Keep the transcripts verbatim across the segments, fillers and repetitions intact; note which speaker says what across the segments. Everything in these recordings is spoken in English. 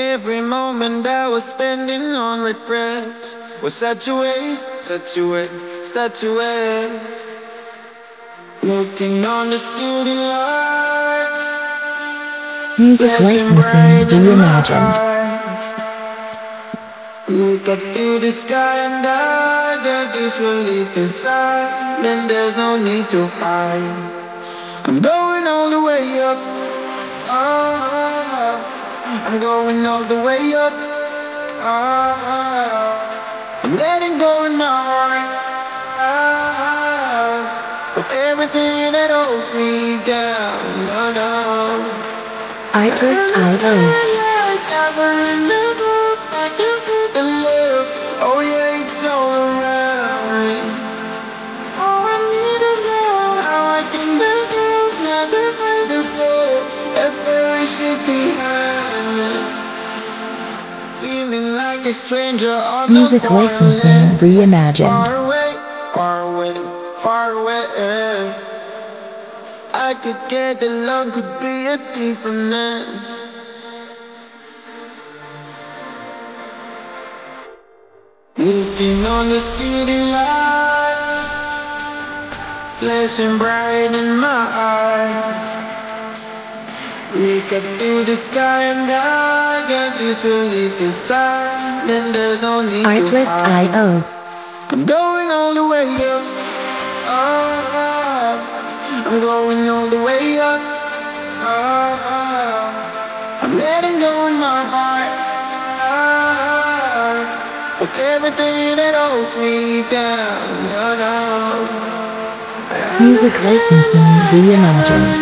Speaker 1: Every moment I was spending on regrets was such a waste, such a waste, such a waste. Looking on the city lights,
Speaker 2: Music licensing reimagined.
Speaker 1: Look up to the sky and I got this relief inside. Then there's no need to hide. I'm going all the way up. Oh, I'm going all the way up. Oh, I'm letting go in my heart oh, of everything that holds me down. No, no.
Speaker 2: Artlist I O.
Speaker 1: Oh yeah, it's all around me. Oh, I need to know how I can live never before. Ever should be happening. Feeling like a stranger on
Speaker 2: Music
Speaker 1: the foreign
Speaker 2: licensing
Speaker 1: land.
Speaker 2: reimagined.
Speaker 1: Far away, far away, far away. I could get along, could be a different man. Looking on the city lights, flashing bright in my eyes. Look up to the sky and I got this relief inside. Then there's no need
Speaker 2: Artlist
Speaker 1: to hide.
Speaker 2: I O.
Speaker 1: I'm going all the way up. Oh, I'm going all the way up. Oh, I'm letting go in my heart. Oh, with everything that holds me down. No, no.
Speaker 2: Music licensing reimagined.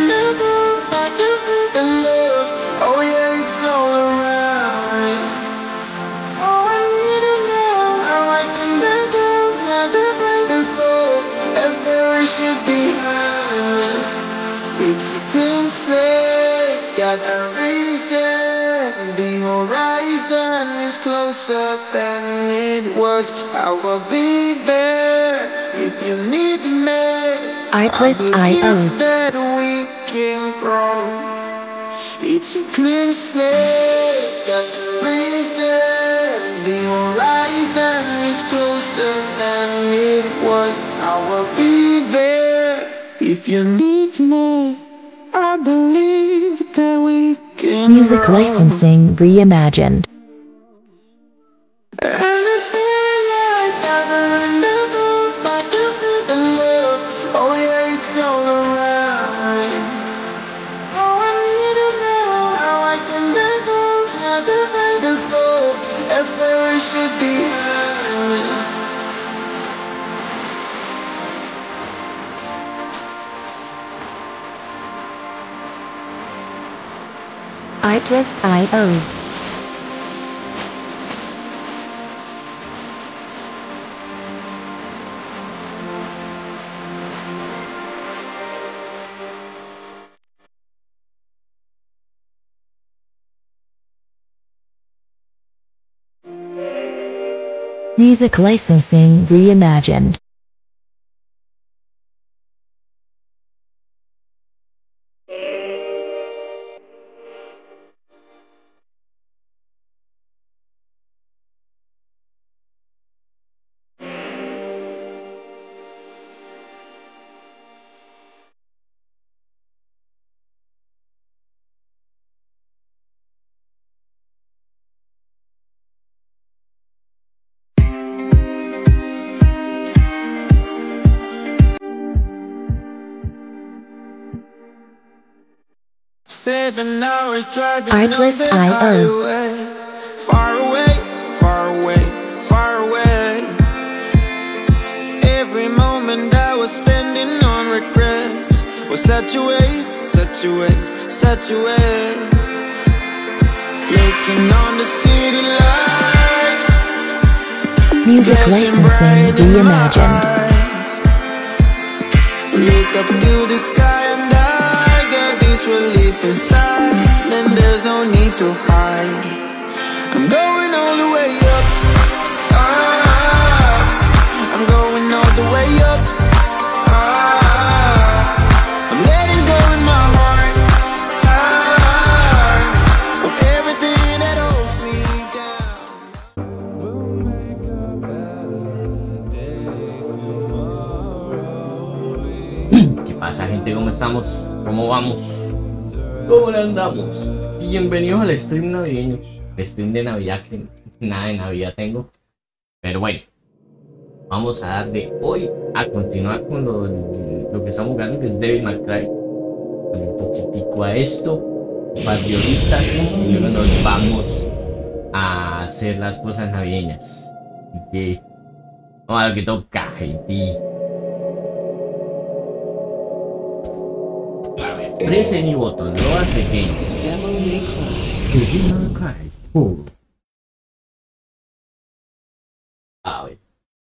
Speaker 1: Oh yeah, it's all around me. Oh, I need to know how I can live never before. Ever should be happening. It's a clean slate, got a reason. The horizon is closer than it was. I will be there if you need me.
Speaker 2: Artlist
Speaker 1: I
Speaker 2: I O.
Speaker 1: believe that we can grow. It's a clean slate, got a reason. The horizon is closer than it was. I will be there if you need me. I believe that we can
Speaker 2: Music
Speaker 1: grow.
Speaker 2: licensing reimagined.
Speaker 1: And I feel like I've never found the love. Oh yeah, it's all around me. Oh, I need to know how I can live never before. Ever should be happening.
Speaker 2: Artlist I O. Music licensing reimagined.
Speaker 1: Seven hours driving
Speaker 2: Artlist
Speaker 1: on the
Speaker 2: I O.
Speaker 1: highway. Far away, far away, far away. Every moment I was spending on regrets was such a waste, such a waste, such a waste. Looking on the city lights,
Speaker 2: Music
Speaker 1: flashing
Speaker 2: licensing
Speaker 1: bright in my
Speaker 2: reimagined.
Speaker 1: eyes. Look up to the sky and I got this relief inside. Then there's no need to hide. I'm going all the way up. Ah, I'm going all the way up. Ah, I'm letting go in my heart ah, of everything that holds me.
Speaker 3: estamos? ¿Cómo vamos? ¿Cómo le andamos? Bienvenidos al stream navideño. El stream de Navidad, que nada de Navidad tengo. Pero bueno, vamos a dar de hoy a continuar con lo, lo que estamos jugando, que es Devil May Cry. Un poquitico a esto, par de horitas, y luego nos vamos a hacer las cosas navideñas. Así que vamos a lo que toca, gente. A ver, press any button, load the game.
Speaker 4: Devil May Cry.
Speaker 3: Devil May Cry. Uh. A ver.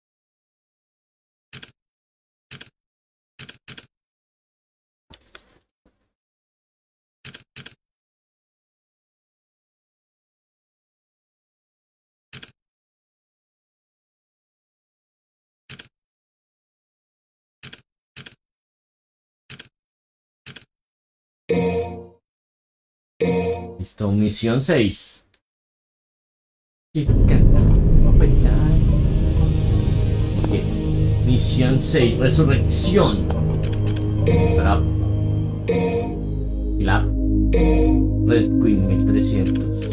Speaker 3: Listo, misión seis. Okay. Misión seis, resurrección. Trap. Pilar. Red Queen mil trescientos.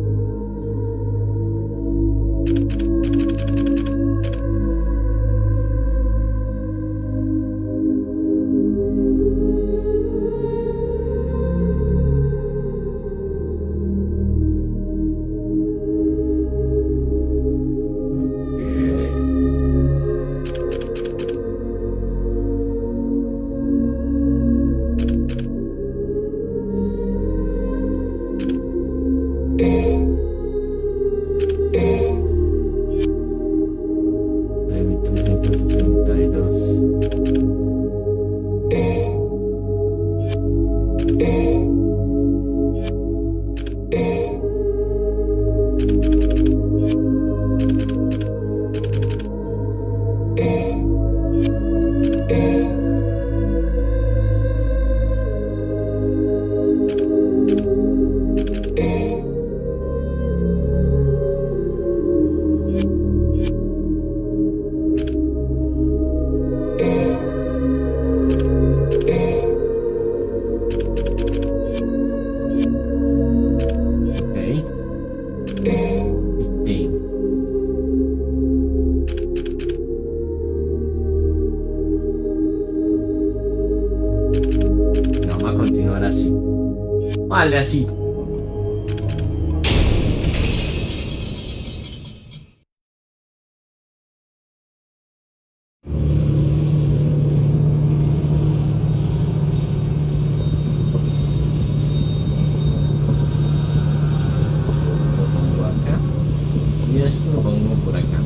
Speaker 3: Vale, así. Lo pongo acá y esto lo pongo por acá.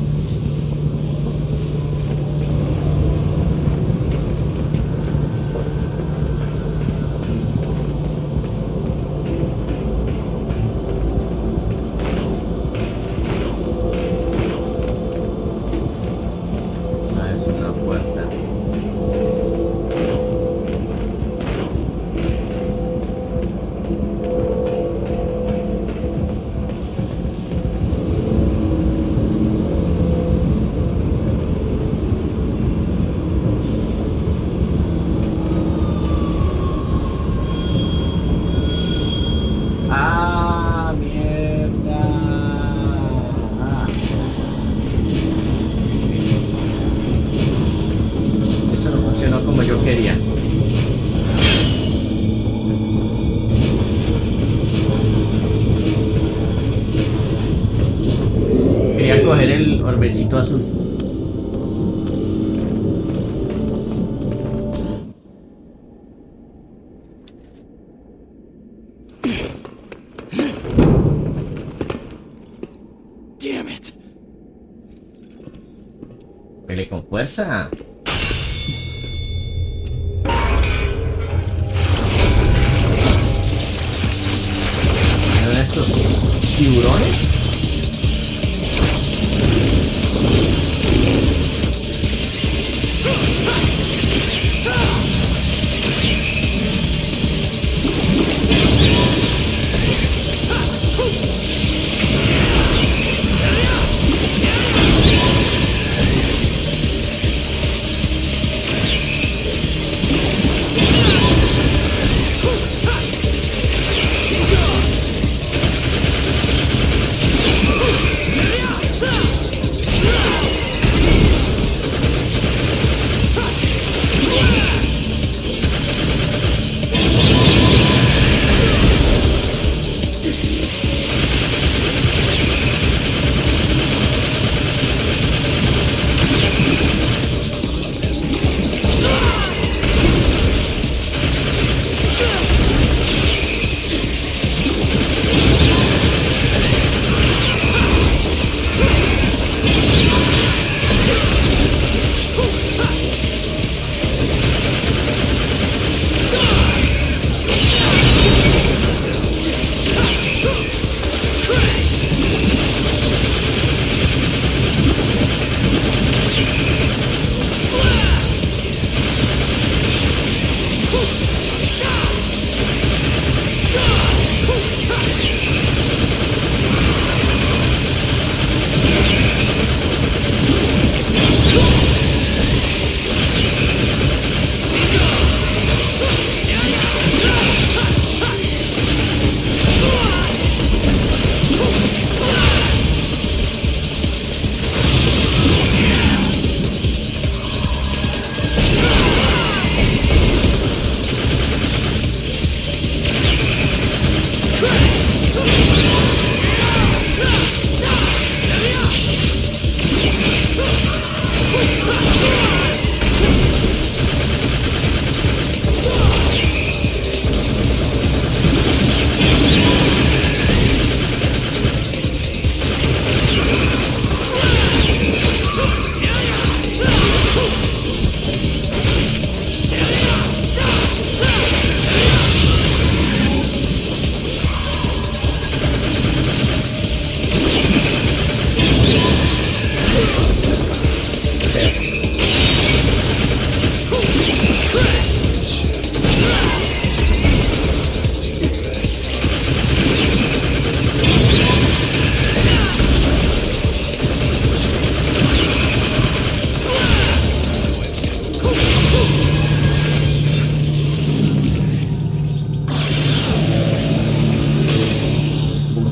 Speaker 3: Besito azul.
Speaker 4: Damn it.
Speaker 3: Pele con fuerza. ¿Son estos tiburones?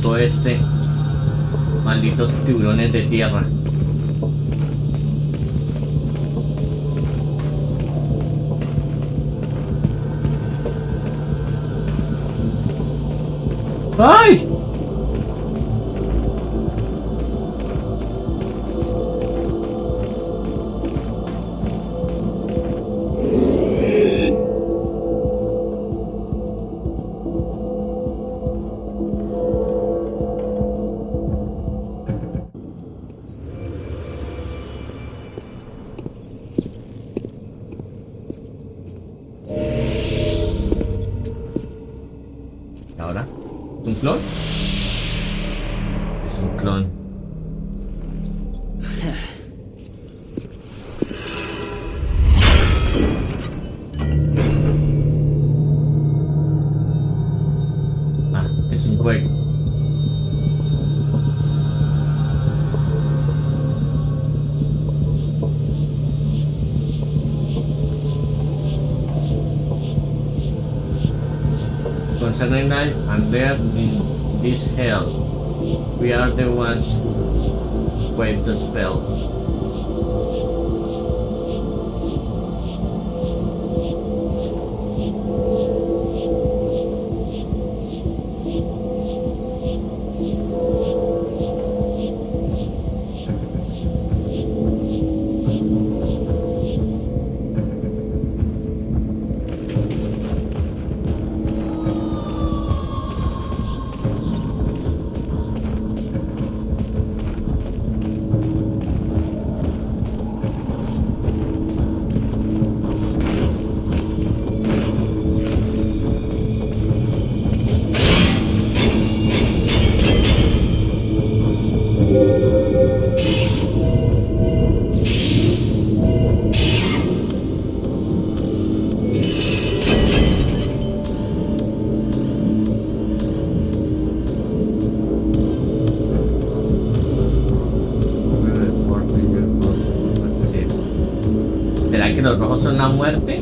Speaker 3: bicho este. Malditos tiburones de tierra. ¡Ay! ¿Y ahora? ¿Es un clon? Es un clon. Ah, es un juego. Concerning night and there in this hell, we are the ones who wave the spell. ¿Será que los rojos son la muerte?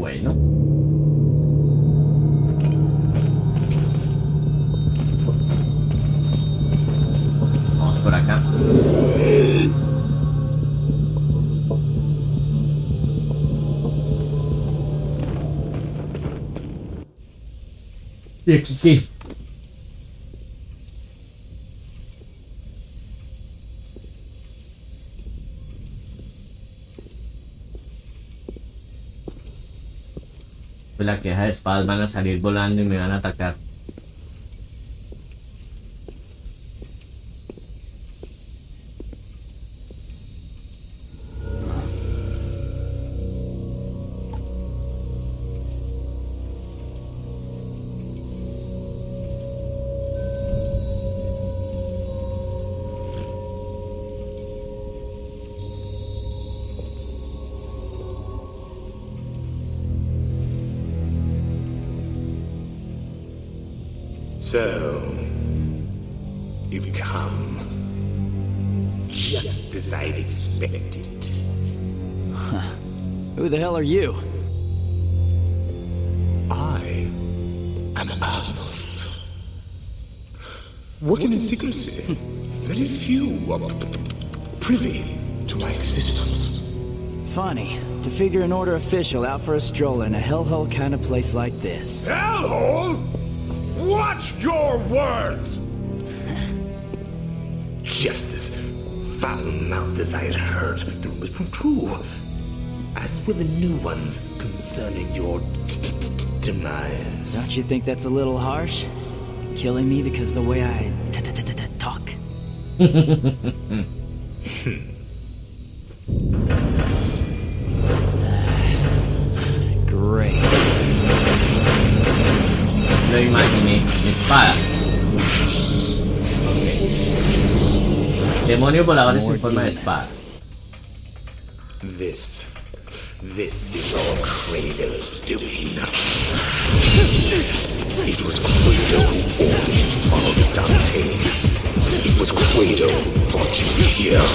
Speaker 3: bueno. Vamos por acá. ¿Y aquí qué? Pues la queja de espadas van a salir volando y me van a atacar.
Speaker 5: So, you've come. Just as I'd expected.
Speaker 4: Huh. Who the hell are you?
Speaker 5: I am Agnus. Working in secrecy. Very few are p- p- privy to my existence.
Speaker 4: Funny, to figure an order official out for a stroll in a hellhole kind of place like this.
Speaker 5: Hellhole? Watch your words! Just as foul-mouthed as I had heard, they were true. As were the new ones concerning your demise.
Speaker 4: Don't you think that's a little harsh? Killing me because of the way I talk? Great.
Speaker 3: Lo imaginé, mi espada. Ok. Demonios voladores en forma de espada.
Speaker 5: This, this is all Kratos' doing. It was Kratos who ordered you to follow Dante. It was Kratos who brought you here.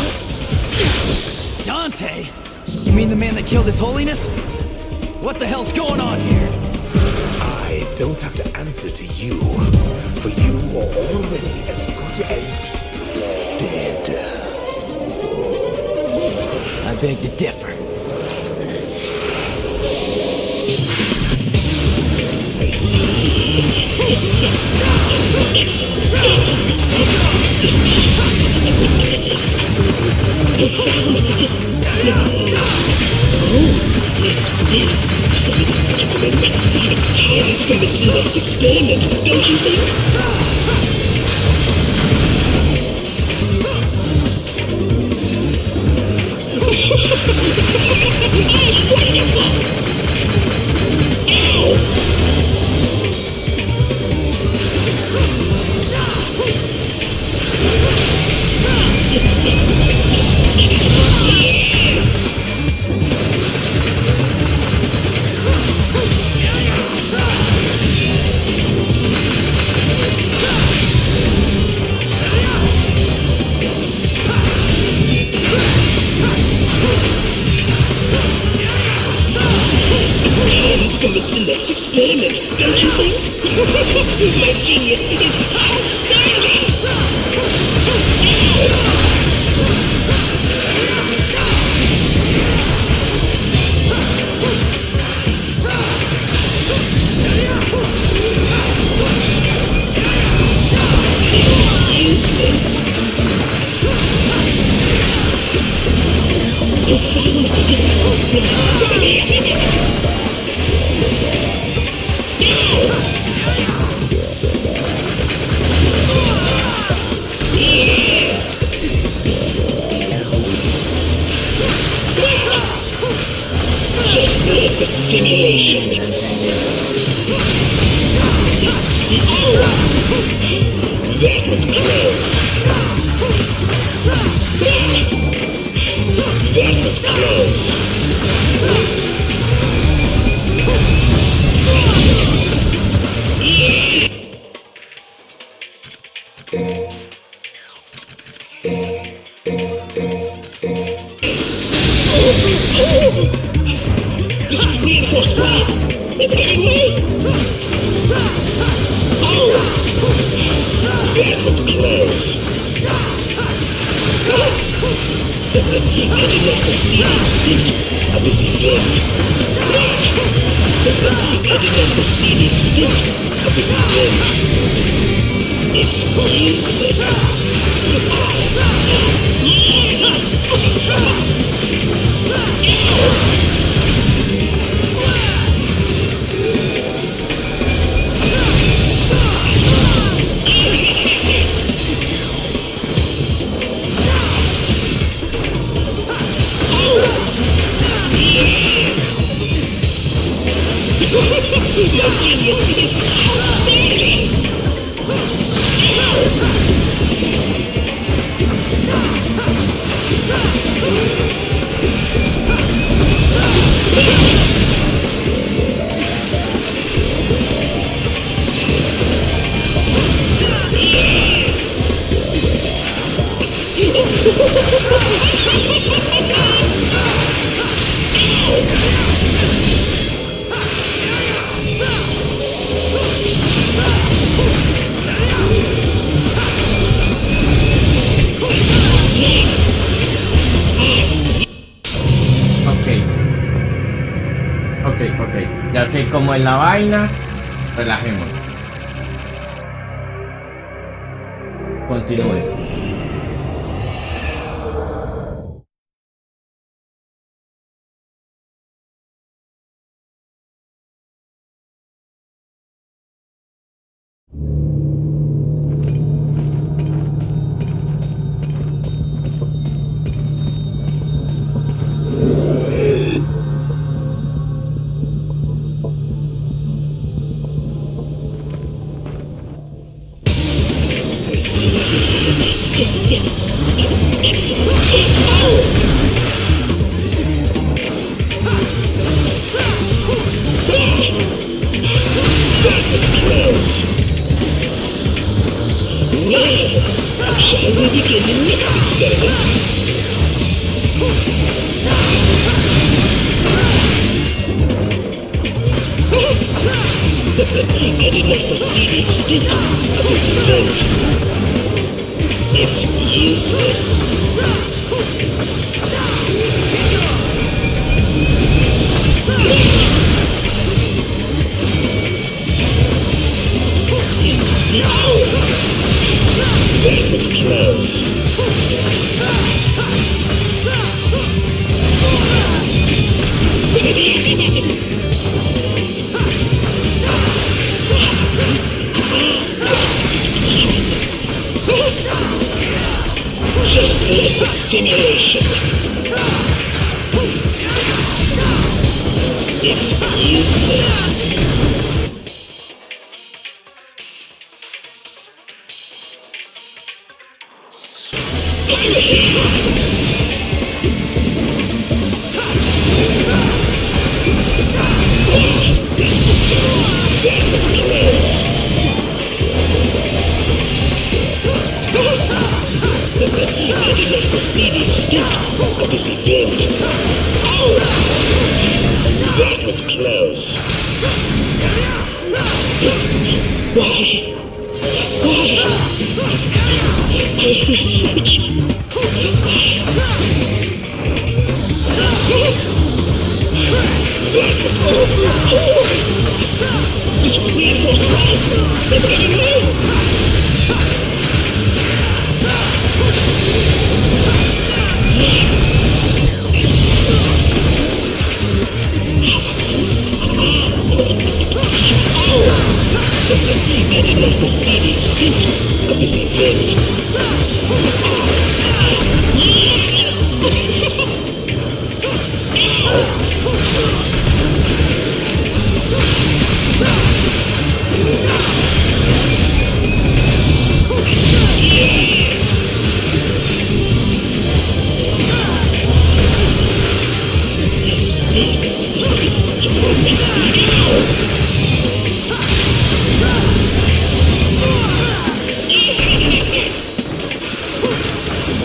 Speaker 4: Dante? You mean the man that killed His Holiness? What the hell's going on here?
Speaker 5: I don't have to answer to you, for you are already as good as dead.
Speaker 4: I beg to differ.
Speaker 1: Don't you think? My genius is outstanding!
Speaker 3: Ya sé cómo es la vaina. Relajemos. Continúe.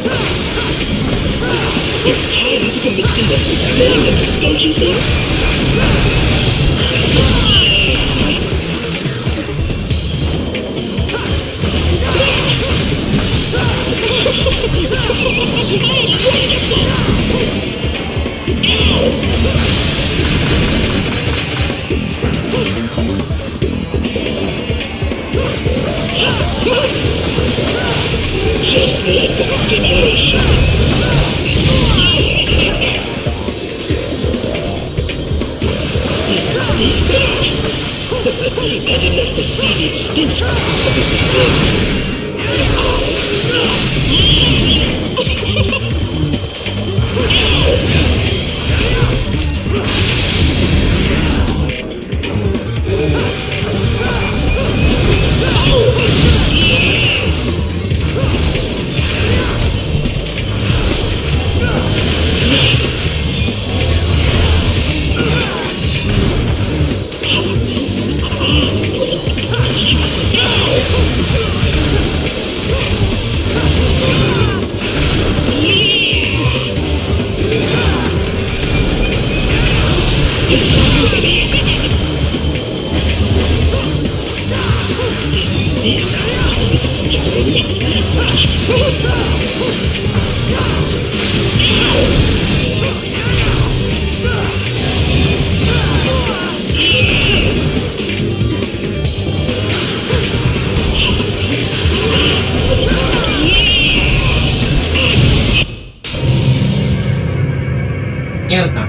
Speaker 1: Don't you think?
Speaker 3: Mierda.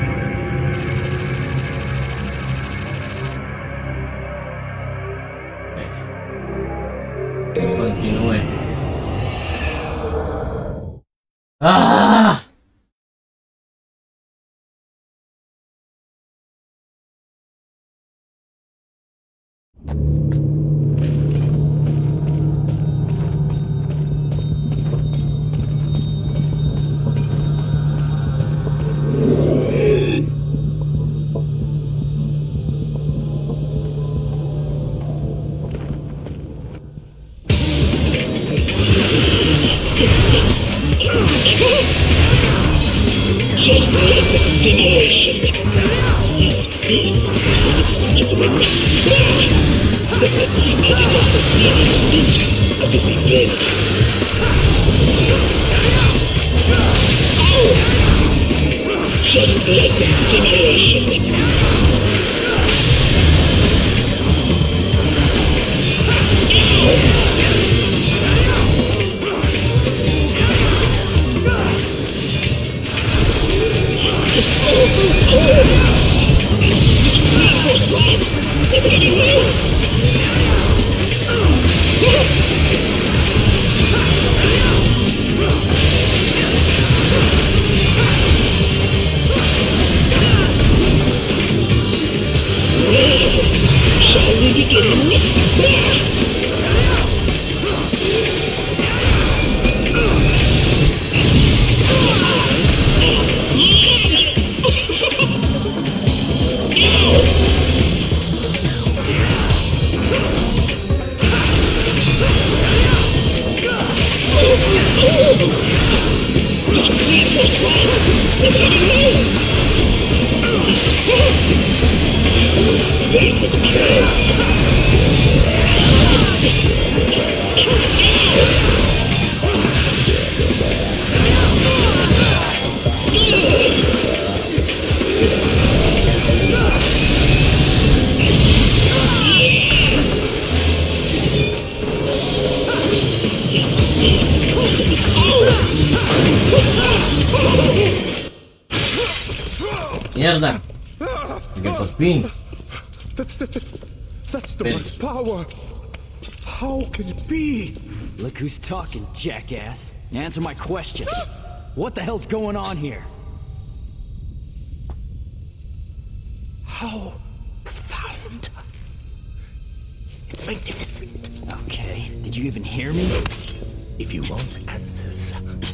Speaker 3: Continúe. ¡Ah! Mierda. Que por fin.
Speaker 6: That's, that's, that's the
Speaker 3: Ven.
Speaker 6: much power. How can it be?
Speaker 4: Look who's talking, jackass. Answer my question. What the hell's going on here?
Speaker 5: How profound. It's magnificent.
Speaker 4: Okay, did you even hear me?
Speaker 5: If you want answers,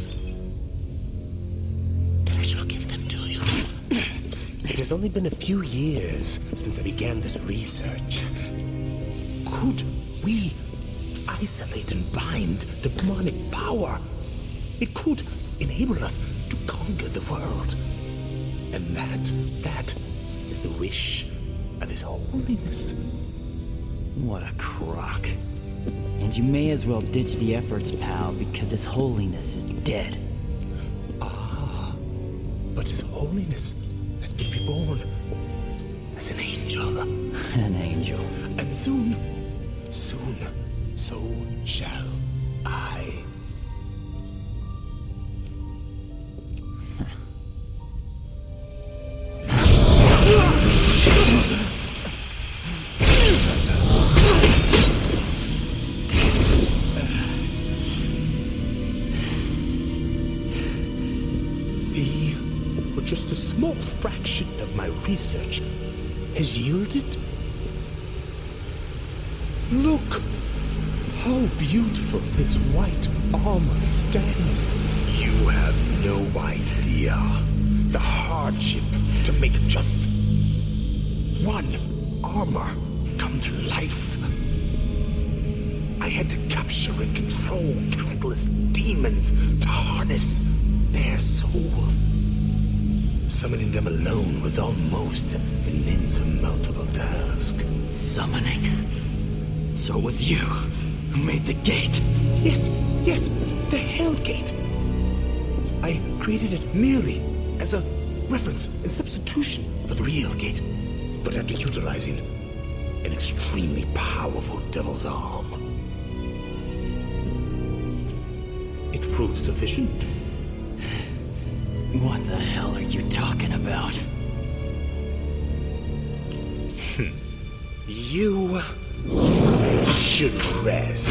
Speaker 5: then I shall give them to you. It has only been a few years since I began this research. Could we isolate and bind demonic power? It could enable us to conquer the world. And that, that is the wish of His Holiness.
Speaker 4: What a crock. And you may as well ditch the efforts, pal, because His Holiness is dead.
Speaker 5: Ah, but His Holiness has been reborn as an angel.
Speaker 4: An angel.
Speaker 5: And soon, soon, so shall I. See what just a small fraction of my research has yielded? Look how beautiful this white armor stands. You have no idea the hardship to make just one armor come to life. I had to capture and control countless demons to harness their souls. Summoning them alone was almost an insurmountable task.
Speaker 4: Summoning? So it was you who made the gate?
Speaker 5: Yes, yes, the Hell Gate. I created it merely as a reference and substitution for the real gate, but after utilizing an extremely powerful devil's arm. It proved sufficient.
Speaker 4: What the hell are you talking about?
Speaker 5: You should rest.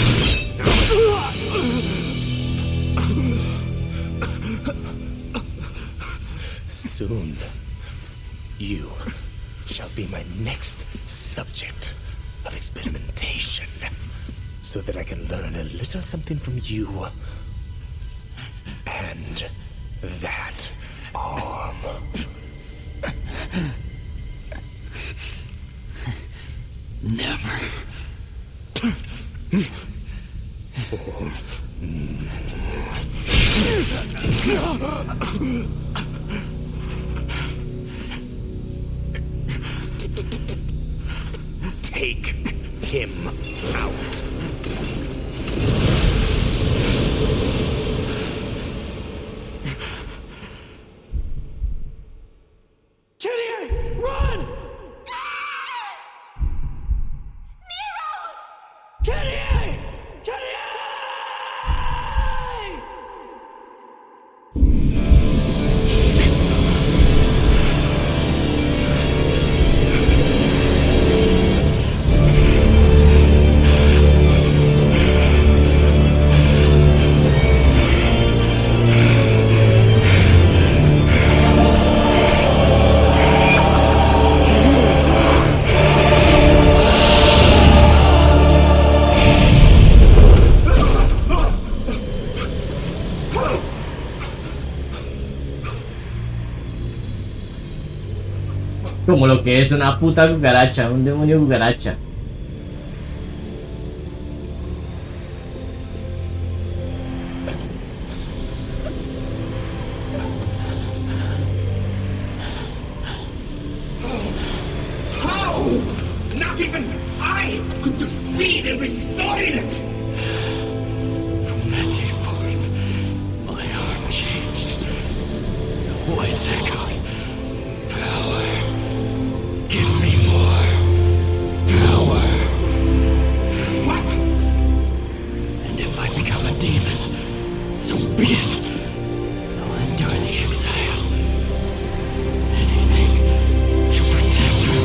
Speaker 5: Soon, you shall be my next subject of experimentation, so that I can learn a little something from you and that arm.
Speaker 4: Never.
Speaker 5: Take him out.
Speaker 4: Kitty, run! Kitty! Kitty!
Speaker 3: Como lo que es una puta cucaracha, un demonio cucaracha.
Speaker 5: How? Not even I could succeed in restoring it!
Speaker 4: From that day forth, my heart changed. The voice echoed. Power. Give me more. Power.
Speaker 5: What?
Speaker 4: And if I become a demon, so be it. I'll endure the exile. Anything to protect her.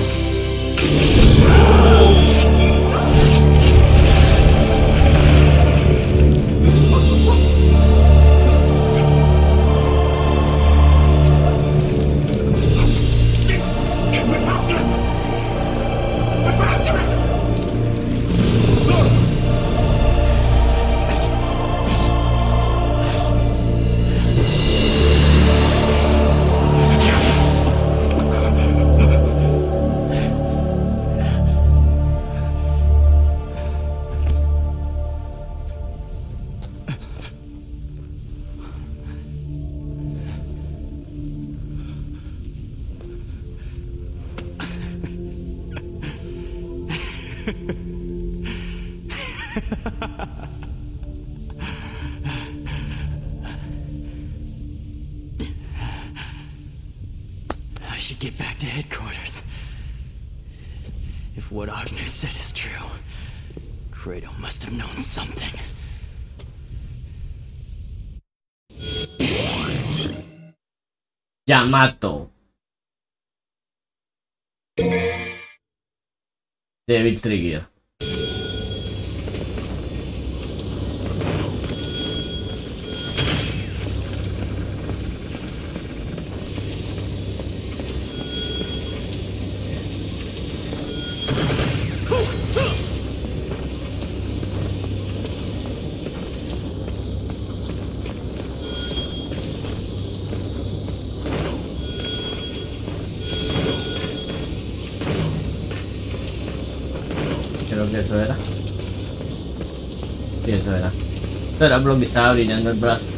Speaker 4: I should get back to headquarters. If what Agnew said is true, Kratos must have known something.
Speaker 3: Yamato. Devil Trigger. Creo que eso era. Sí, eso era. Esto era porque estaba brillando el brazo.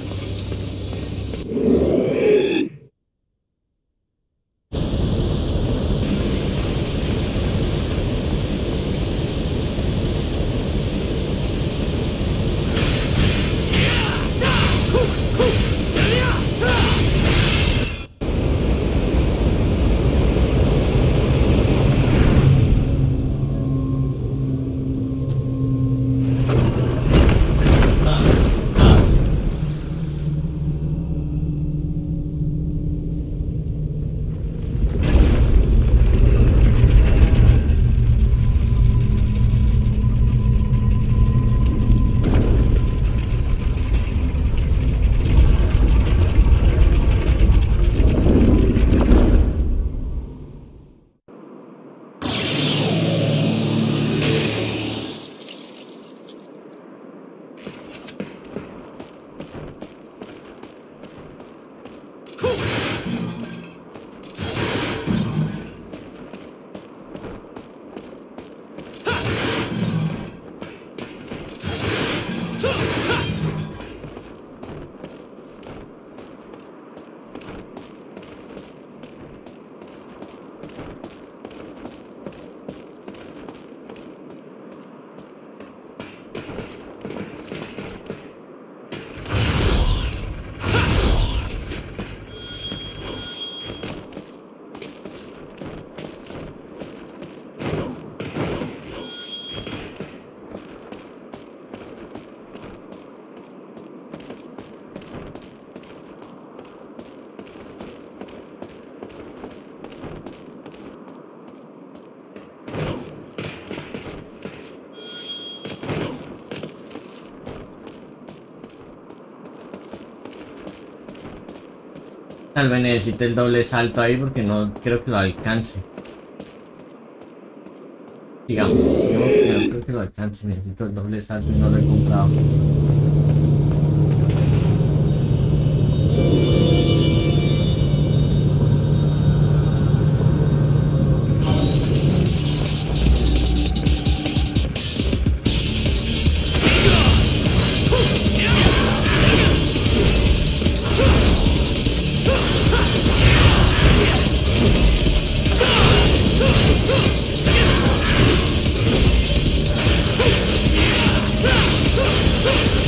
Speaker 3: Tal vez necesite el doble salto ahí porque no creo que lo alcance. Sigamos, sigamos, no creo que lo alcance. Necesito el doble salto y no lo he comprado.
Speaker 1: Go!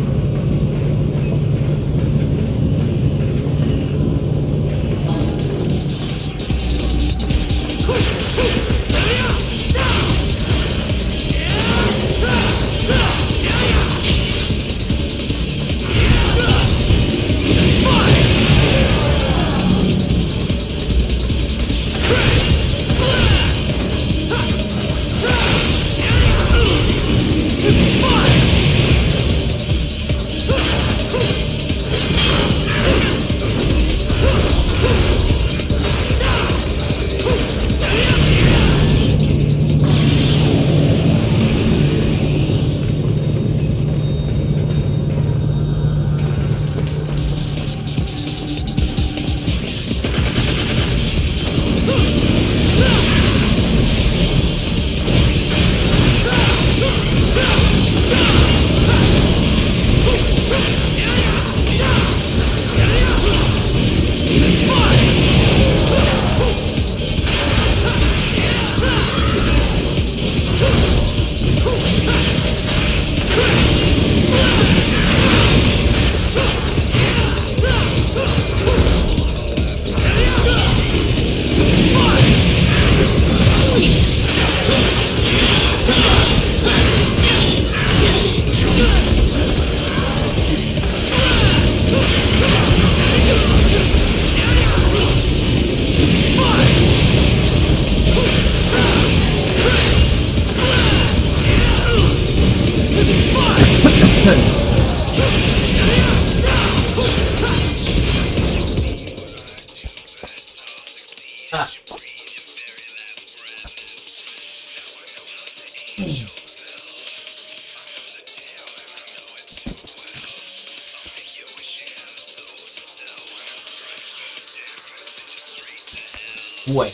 Speaker 3: Bueno.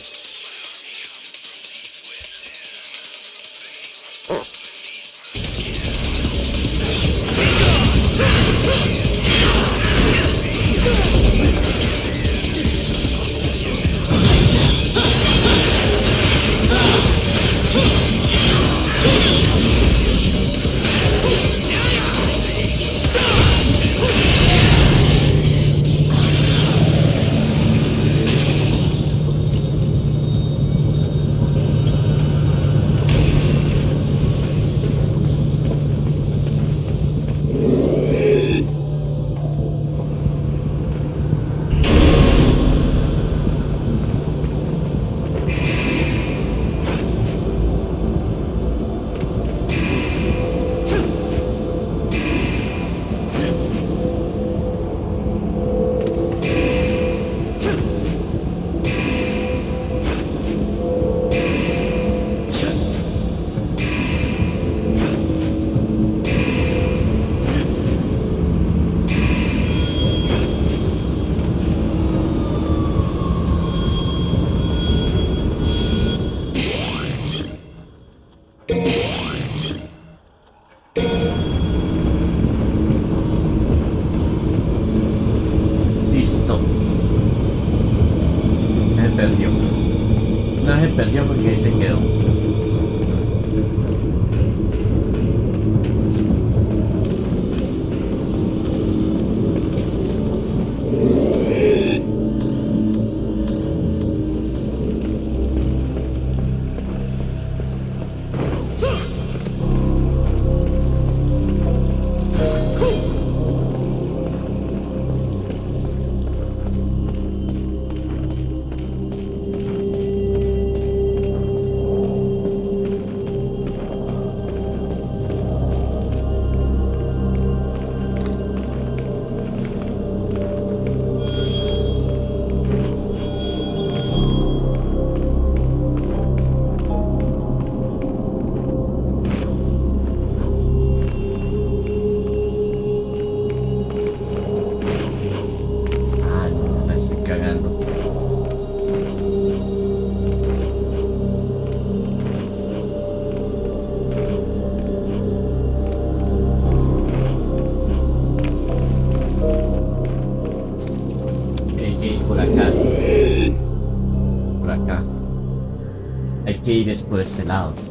Speaker 3: Listo. Se perdió. No se perdió porque ahí se quedó. Ah, no, la estoy cagando. Hay que ir por acá, sí. Por acá. Hay que ir es por ese lado, sí.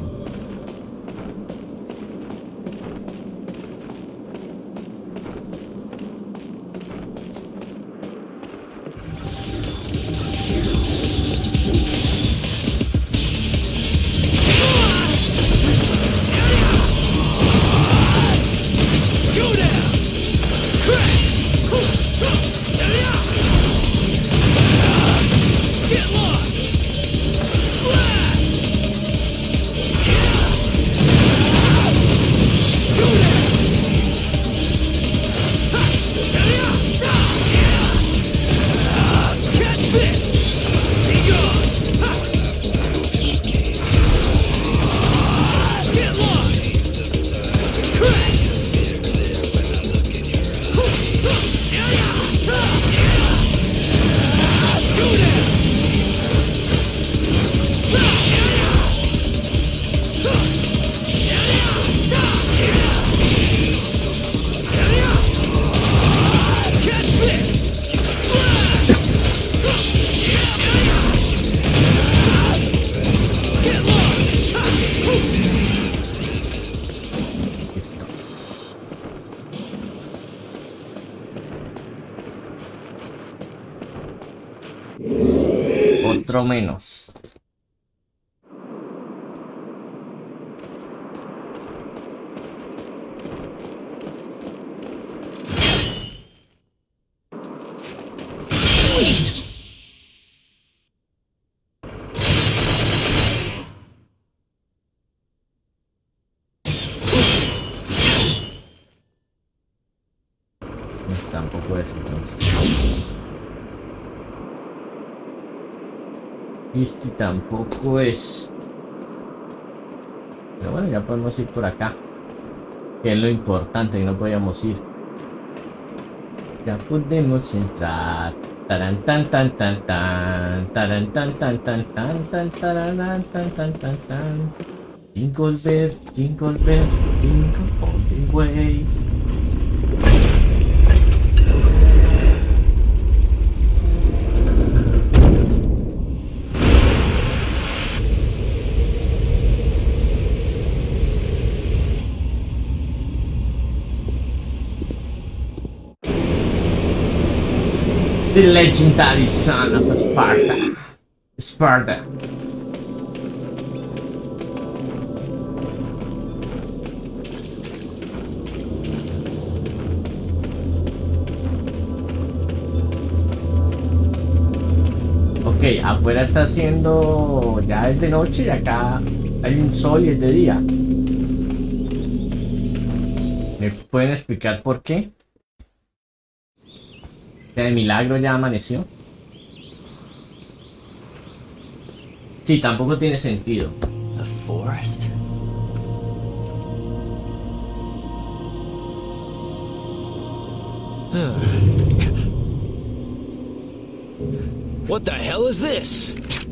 Speaker 3: Otro menos. Pues tampoco es entonces. Este tampoco es. Pero bueno, ya podemos ir por acá. Que es lo importante, que no podíamos ir. Ya podemos entrar. Taran tan tan tan tan. Taran tan tan tan tan tan taran tan tan tan tan. Jingle bells, jingle bells, jingle all the way. The legendary son of Sparta. Sparta. Ok, afuera está haciendo... ya es de noche y acá hay un sol y es de día. ¿Me pueden explicar por qué? De milagro ya amaneció. Sí, tampoco tiene sentido.
Speaker 4: A forest?
Speaker 7: What the hell is this?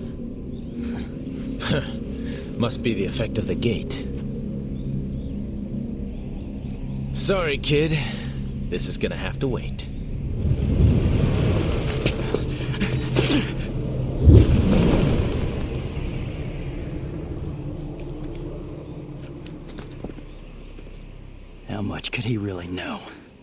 Speaker 7: Must be the effect of the gate. Sorry, kid. This is gonna have to wait.
Speaker 4: How much could he really know?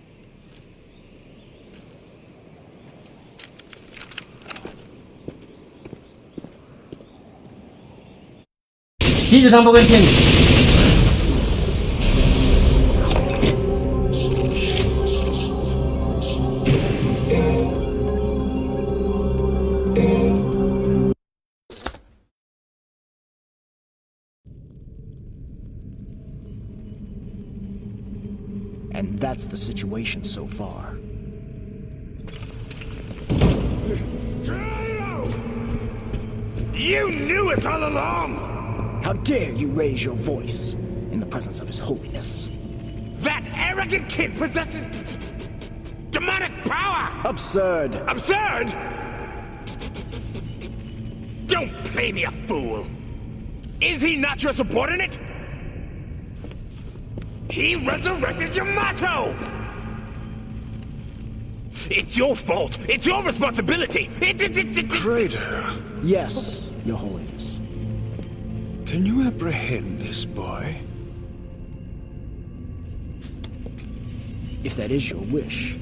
Speaker 3: Sí, yo tampoco entiendo.
Speaker 8: And that's the situation so far.
Speaker 5: You knew it all along!
Speaker 8: How dare you raise your voice in the presence of His Holiness?
Speaker 5: That arrogant kid possesses demonic power!
Speaker 8: Absurd!
Speaker 5: Absurd? Don't play me a fool! Is he not your subordinate? He resurrected Yamato! It's your fault! It's your responsibility! It's... it's, it's, it's
Speaker 6: Krader,
Speaker 8: Yes, Your Holiness.
Speaker 6: can you apprehend this boy?
Speaker 8: If that is your wish.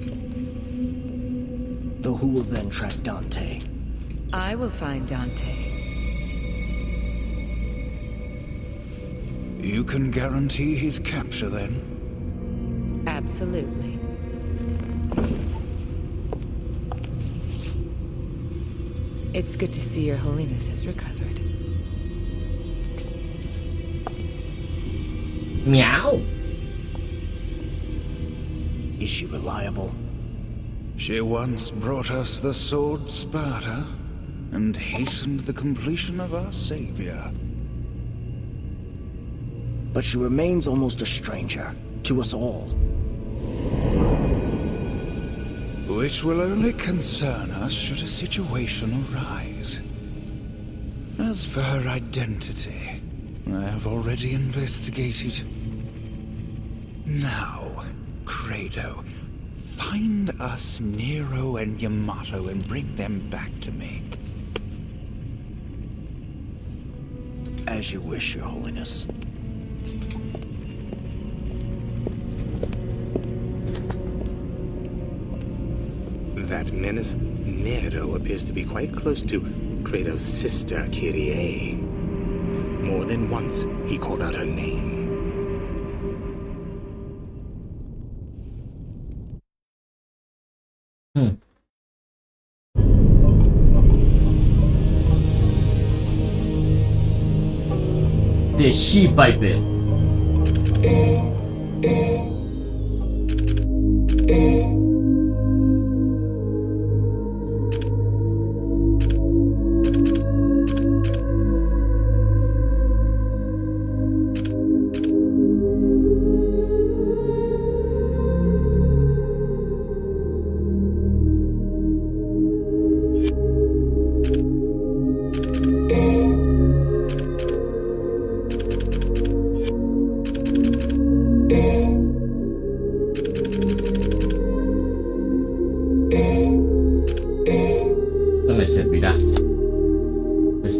Speaker 8: Though who will then track Dante?
Speaker 9: I will find Dante.
Speaker 6: You can guarantee his capture then?
Speaker 9: Absolutely. It's good to see Your Holiness has recovered.
Speaker 3: Meow.
Speaker 8: Is she reliable?
Speaker 6: She once brought us the sword Sparta, and hastened the completion of our savior.
Speaker 8: But she remains almost a stranger to us all.
Speaker 6: Which will only concern us should a situation arise. As for her identity, I have already investigated. Now, Credo, find us Nero and Yamato and bring them back to me.
Speaker 8: As you wish, Your Holiness.
Speaker 5: That menace, Nero, appears to be quite close to Kratos' sister, Kyrie. More than once, he called out her name.
Speaker 3: Hmm. The She Viper.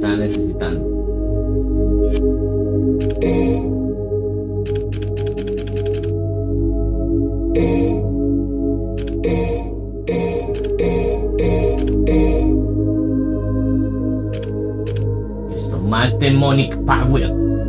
Speaker 3: estaba necesitando. Listo, más Demonic Power.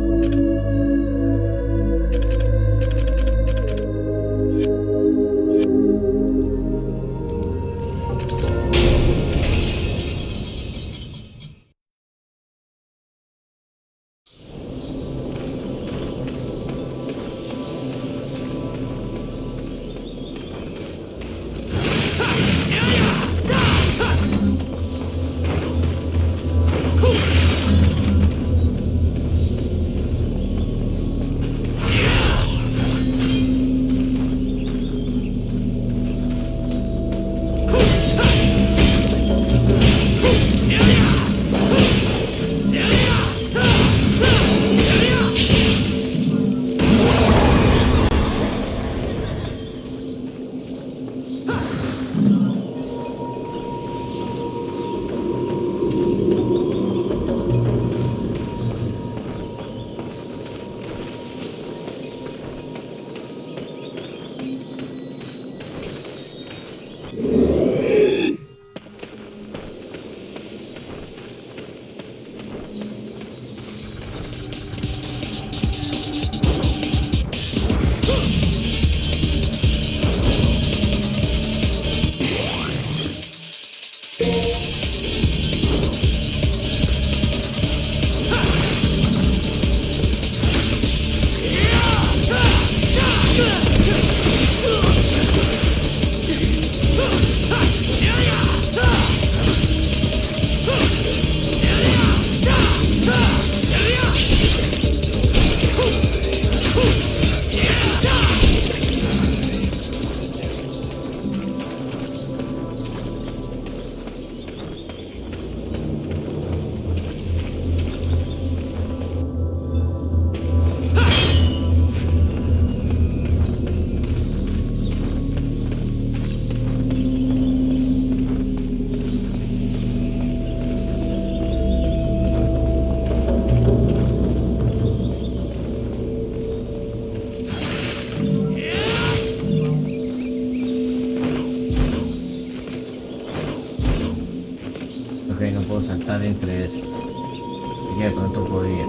Speaker 3: Ok, no puedo saltar entre eso. Así que de pronto podría.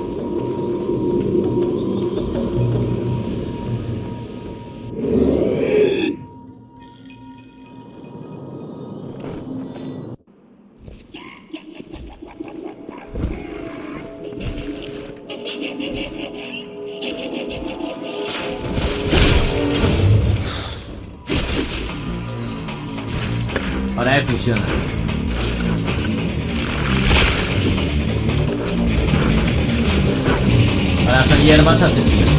Speaker 3: Ahora funciona. Ahora son hierbas asesinas.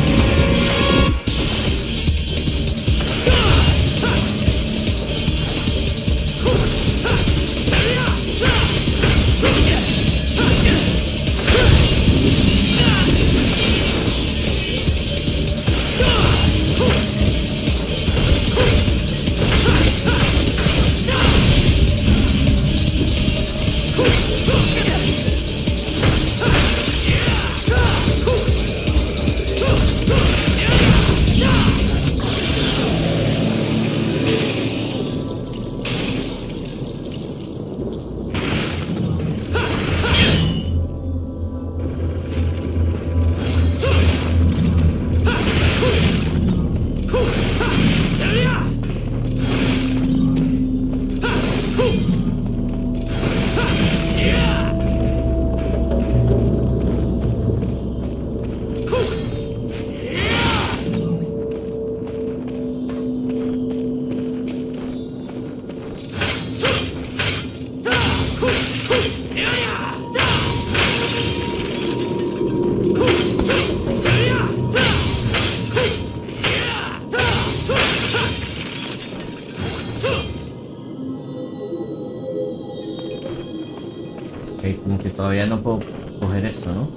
Speaker 3: Ok, como que todavía no puedo coger esto, ¿no?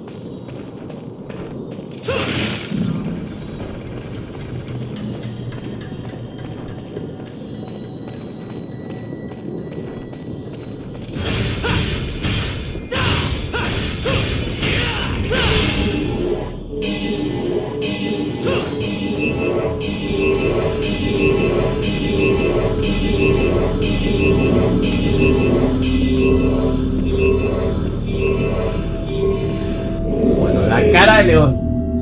Speaker 3: cara de león.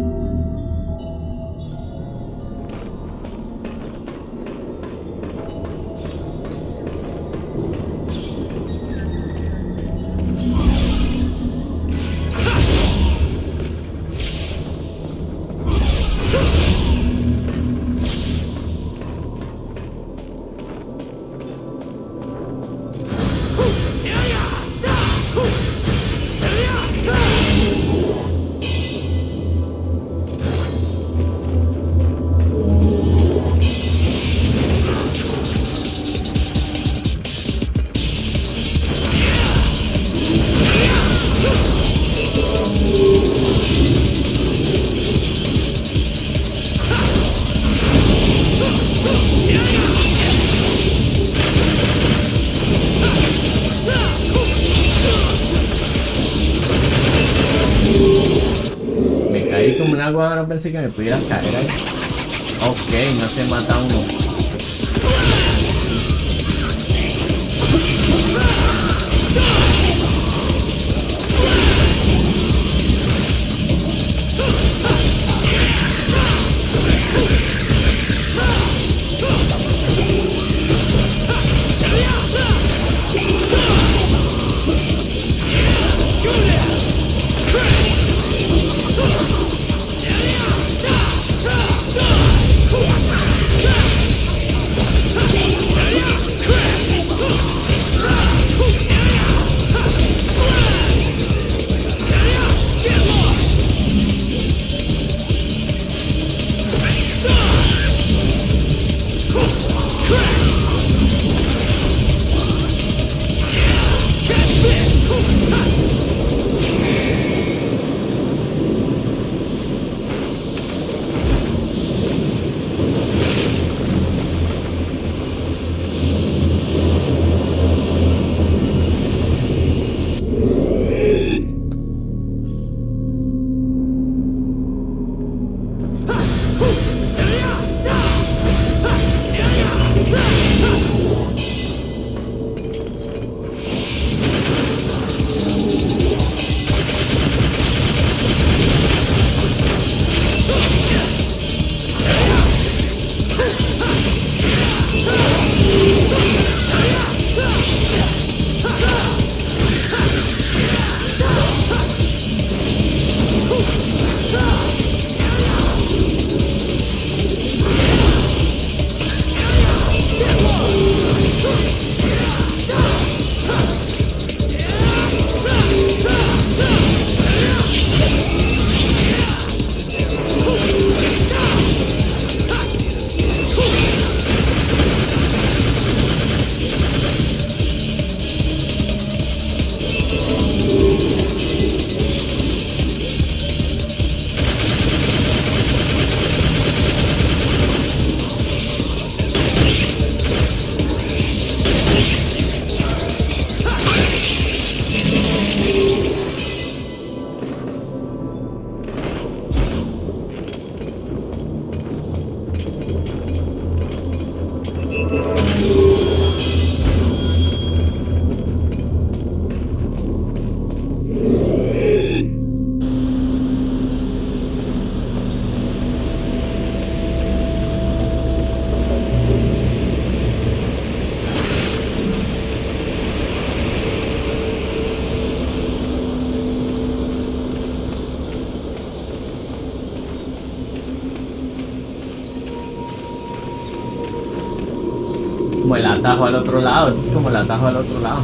Speaker 3: Como un agua, no pensé que me pudiera caer ahí. Ok, no se mata uno. Como el atajo al otro lado, es como el atajo al otro lado.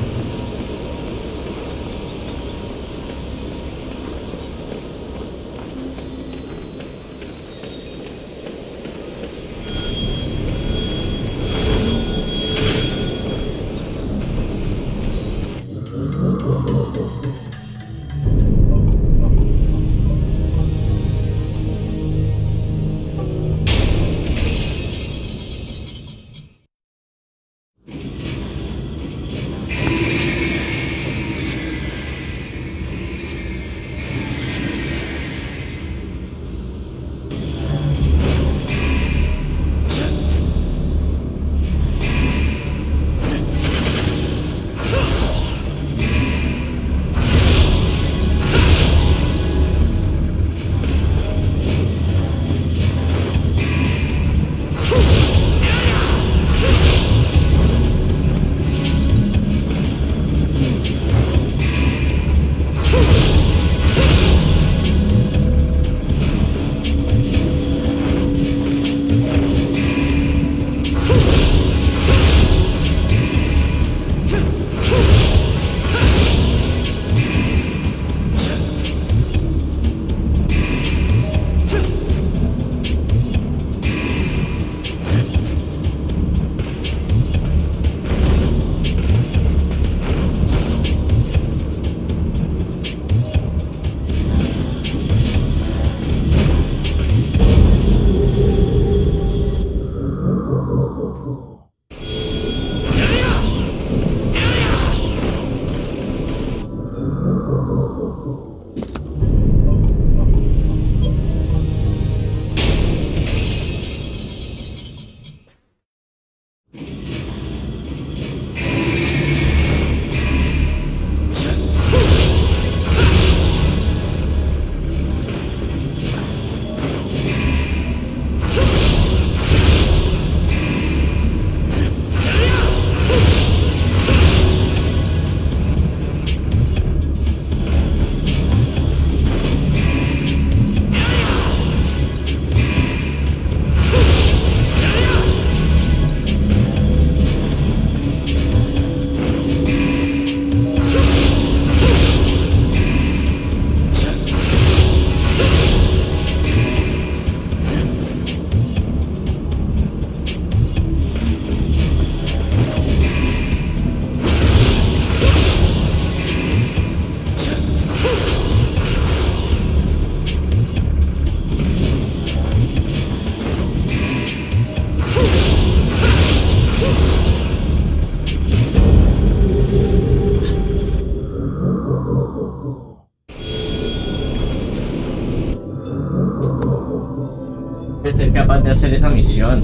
Speaker 3: ser capaz de hacer esa misión.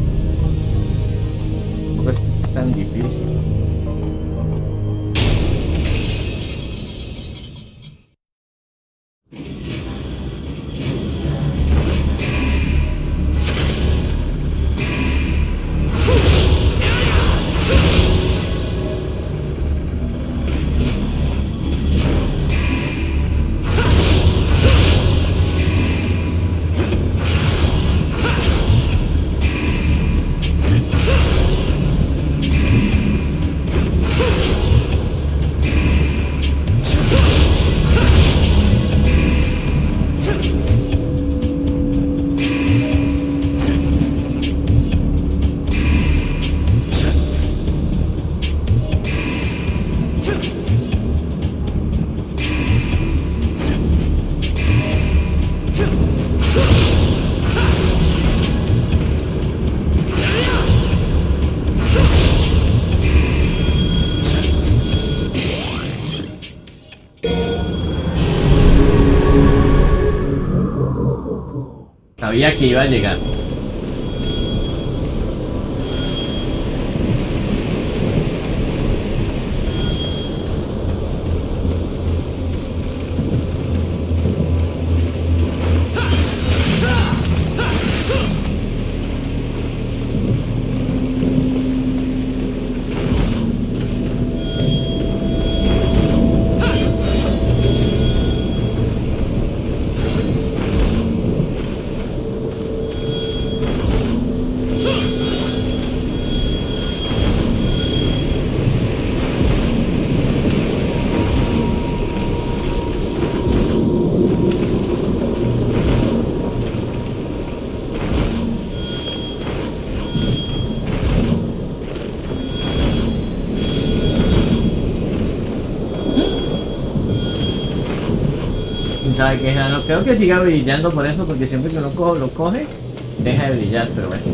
Speaker 3: Tampoco es que sea tan difícil. Sabía que iba a llegar. ¿Sabe qué? No creo que siga brillando por eso, porque siempre que uno co lo coge, deja de brillar, pero bueno.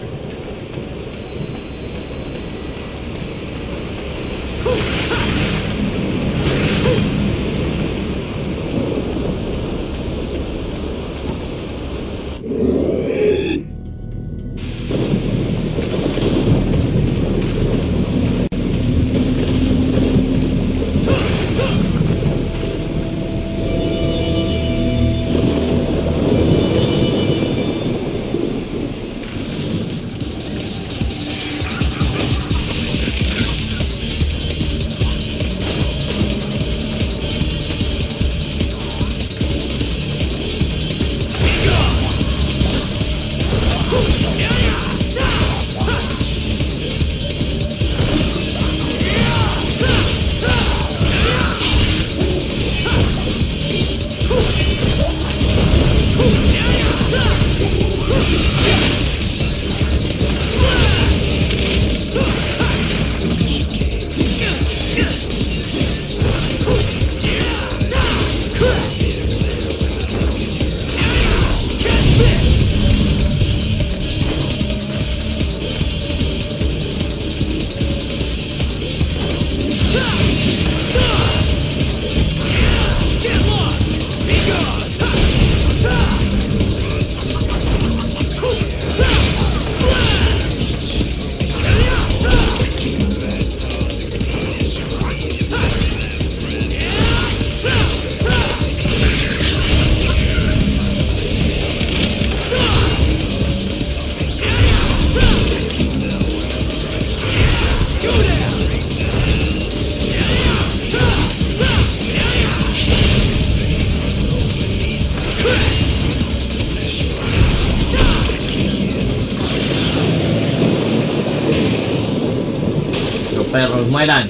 Speaker 3: Perros mueran.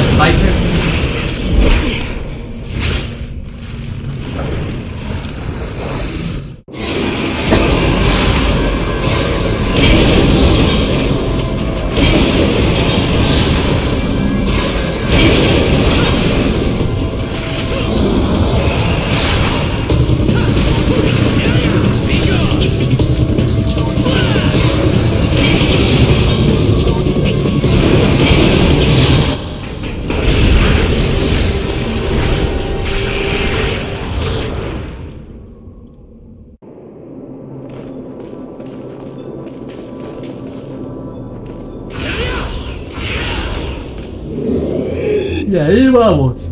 Speaker 3: Viper. Y ahí vamos.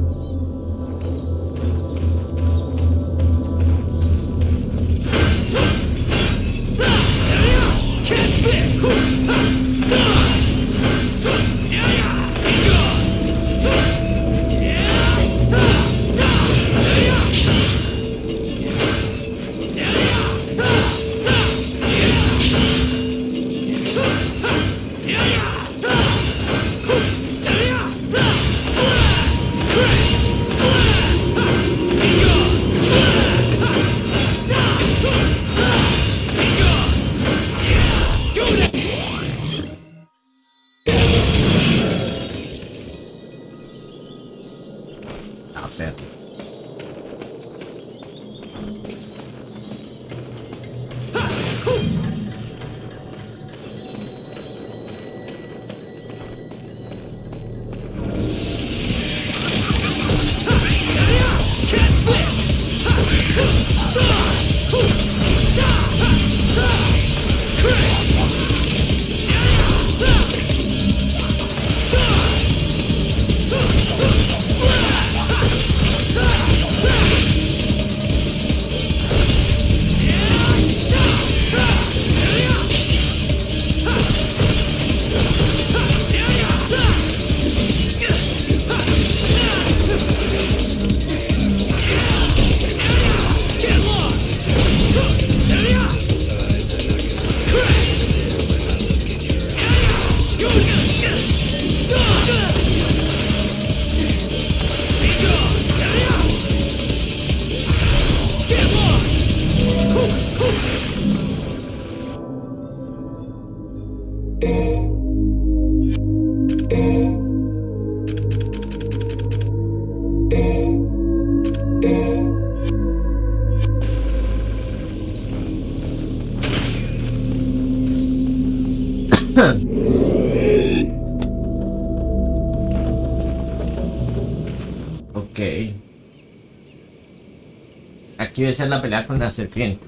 Speaker 3: Ok. Aquí debe ser la pelea con la serpiente.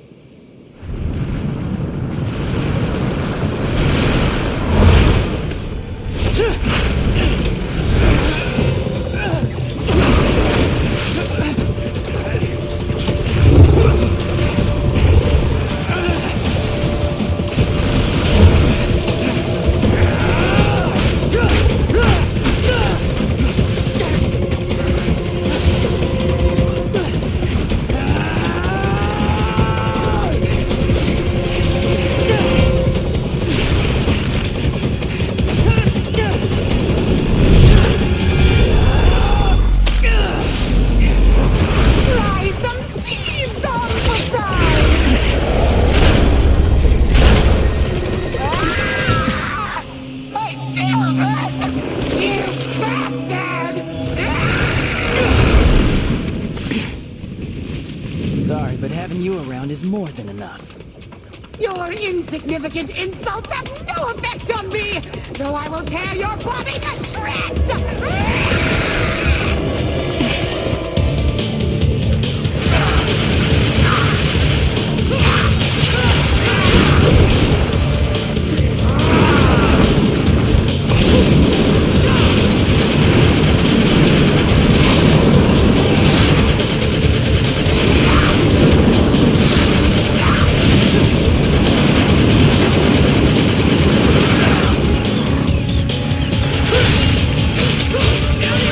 Speaker 4: Sorry, but having you around is more than enough.
Speaker 10: Your insignificant insults have no effect on me, though I will tear your body to shreds!
Speaker 1: Yeah.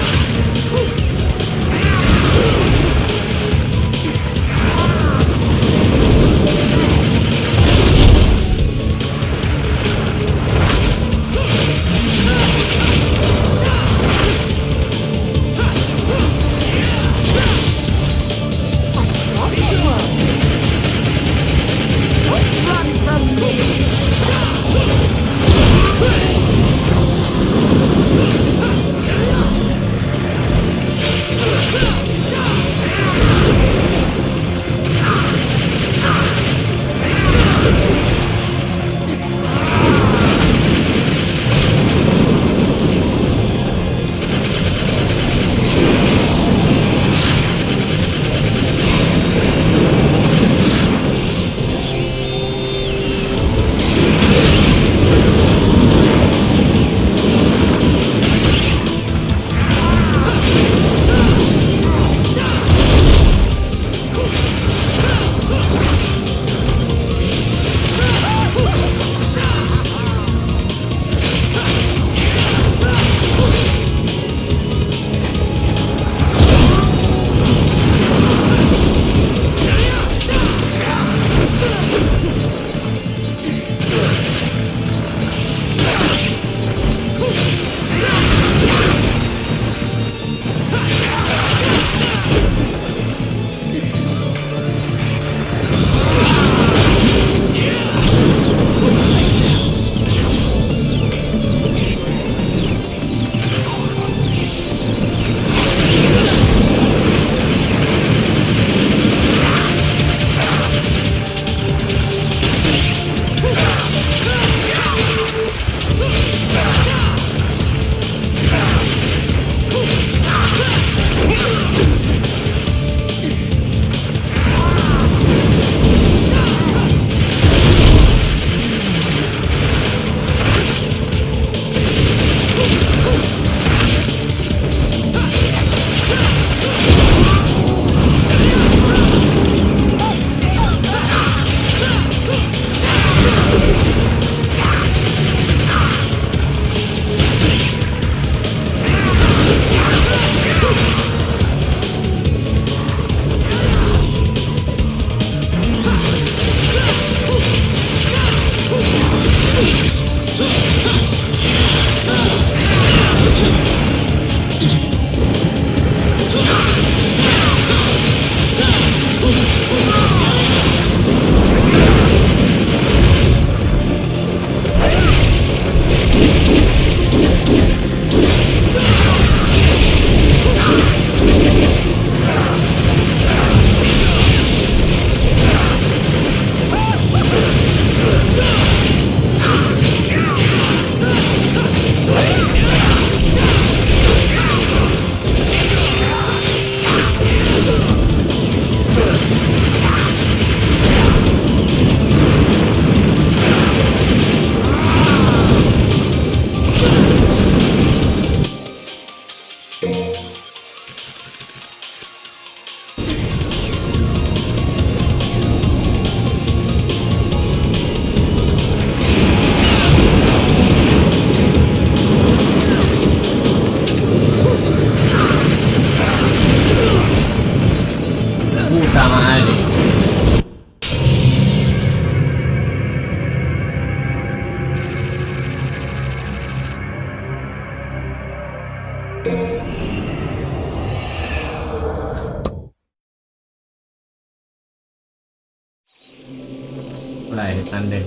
Speaker 3: grande.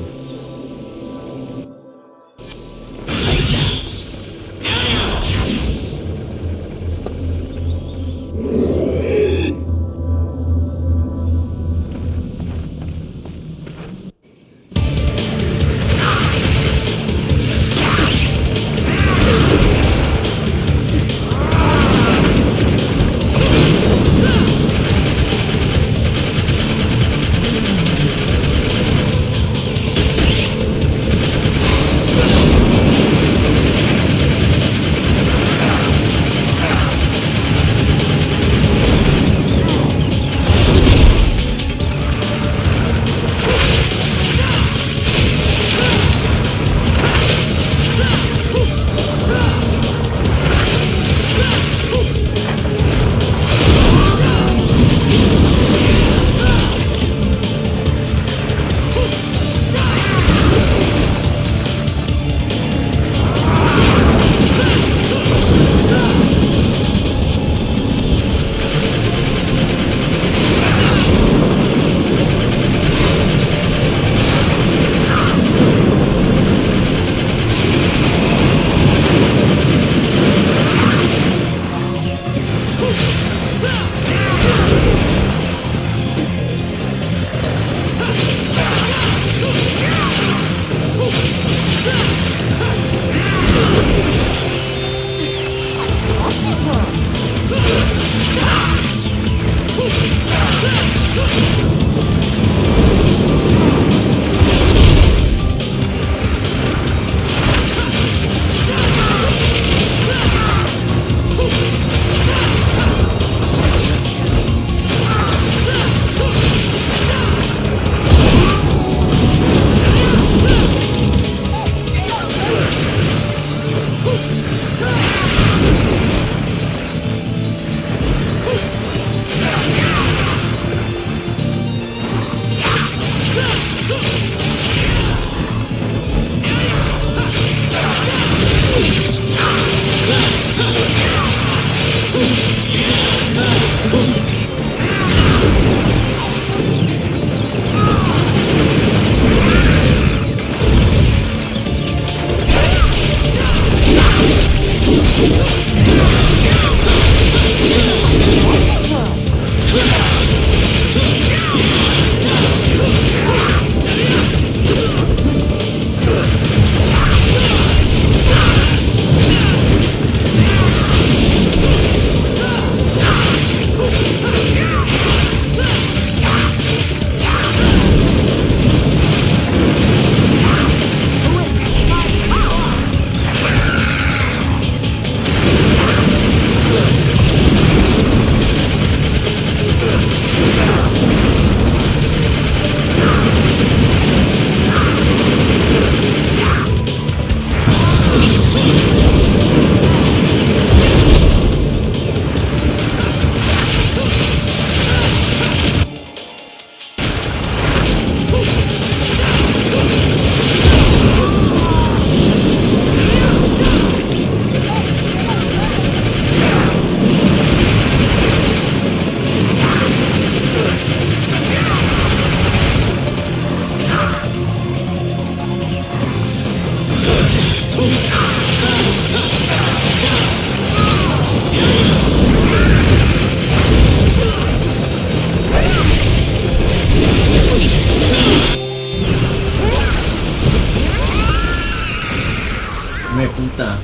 Speaker 3: Me puta.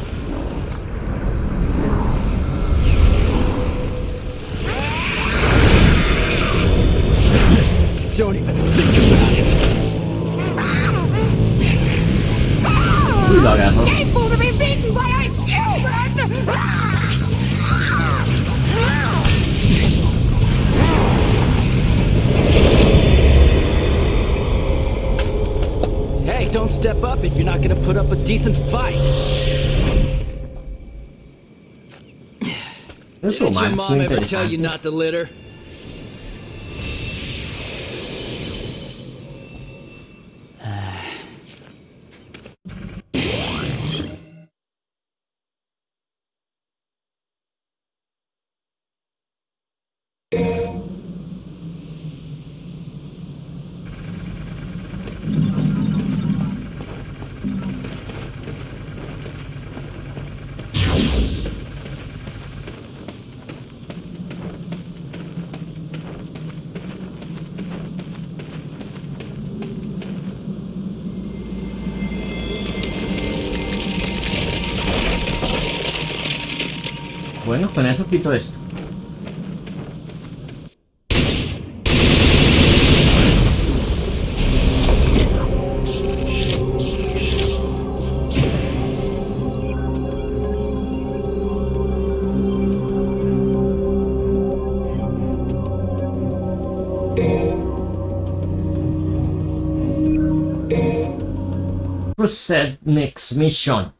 Speaker 4: Don't even think about it.
Speaker 3: Uy, lo agarró.
Speaker 10: Shameful to be beaten by a human!
Speaker 4: Hey, don't step up if you're not gonna put up a decent fight.
Speaker 3: Eso,
Speaker 4: Did your
Speaker 3: man,
Speaker 4: mom
Speaker 3: es
Speaker 4: ever tell
Speaker 3: interesante.
Speaker 4: you not to litter?
Speaker 3: Bueno, con eso quito esto. Proceed next mission.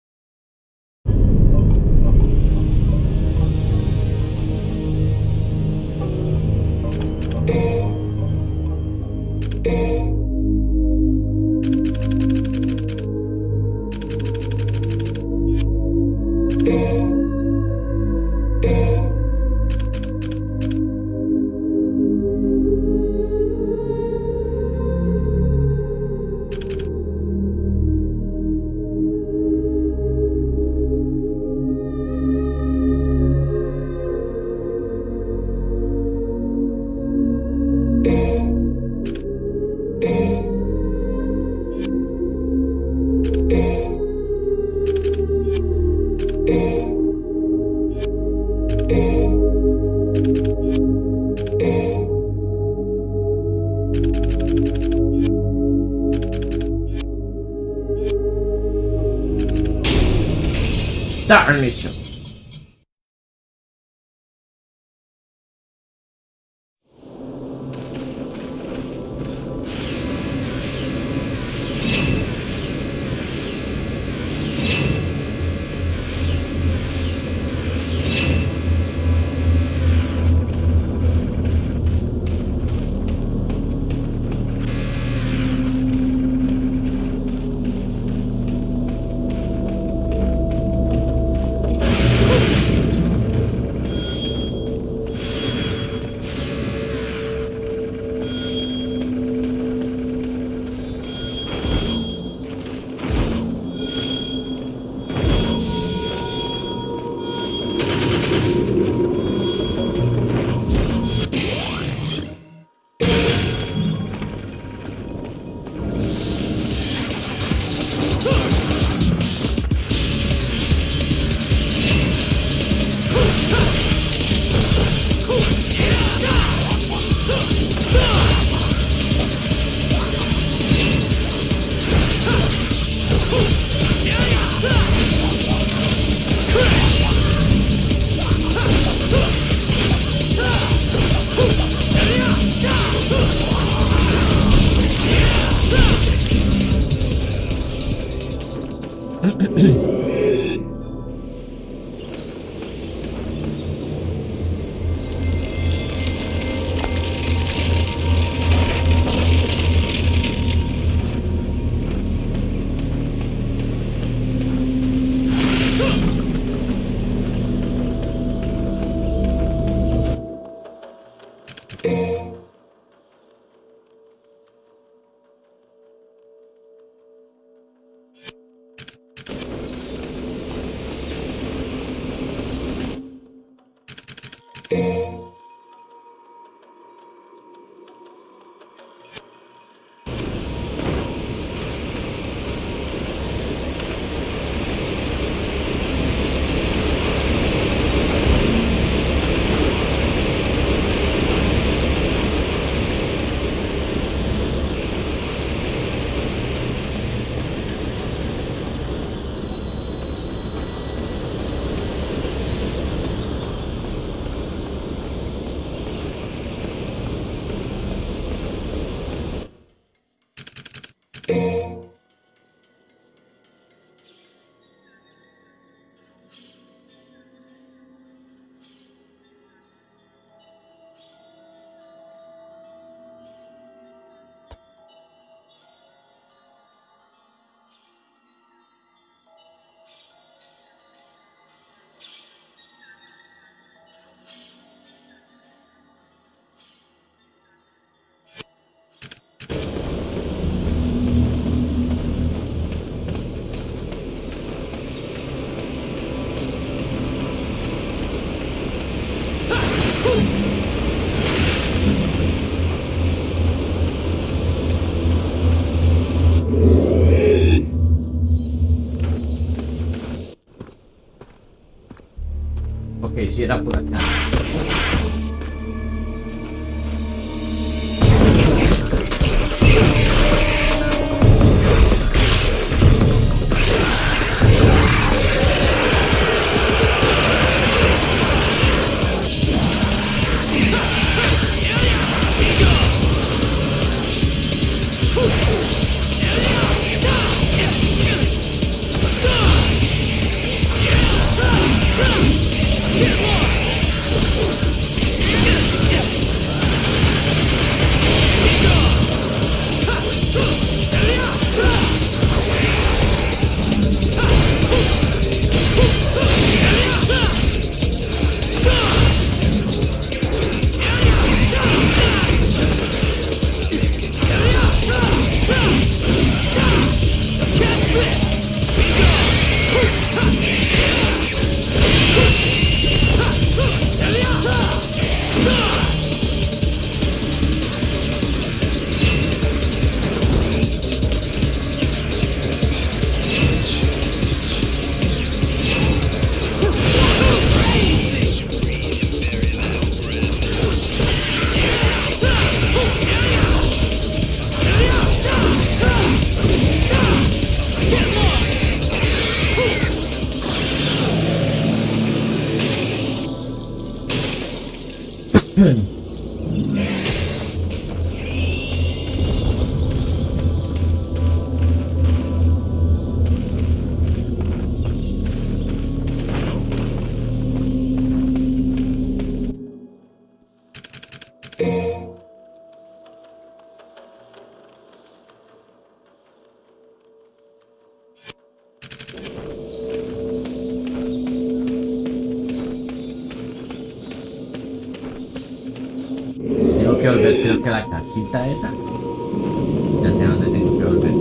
Speaker 3: Start mission. si era por acá. Tengo que volver, creo que a la casita esa. Ya sé a dónde tengo que volver.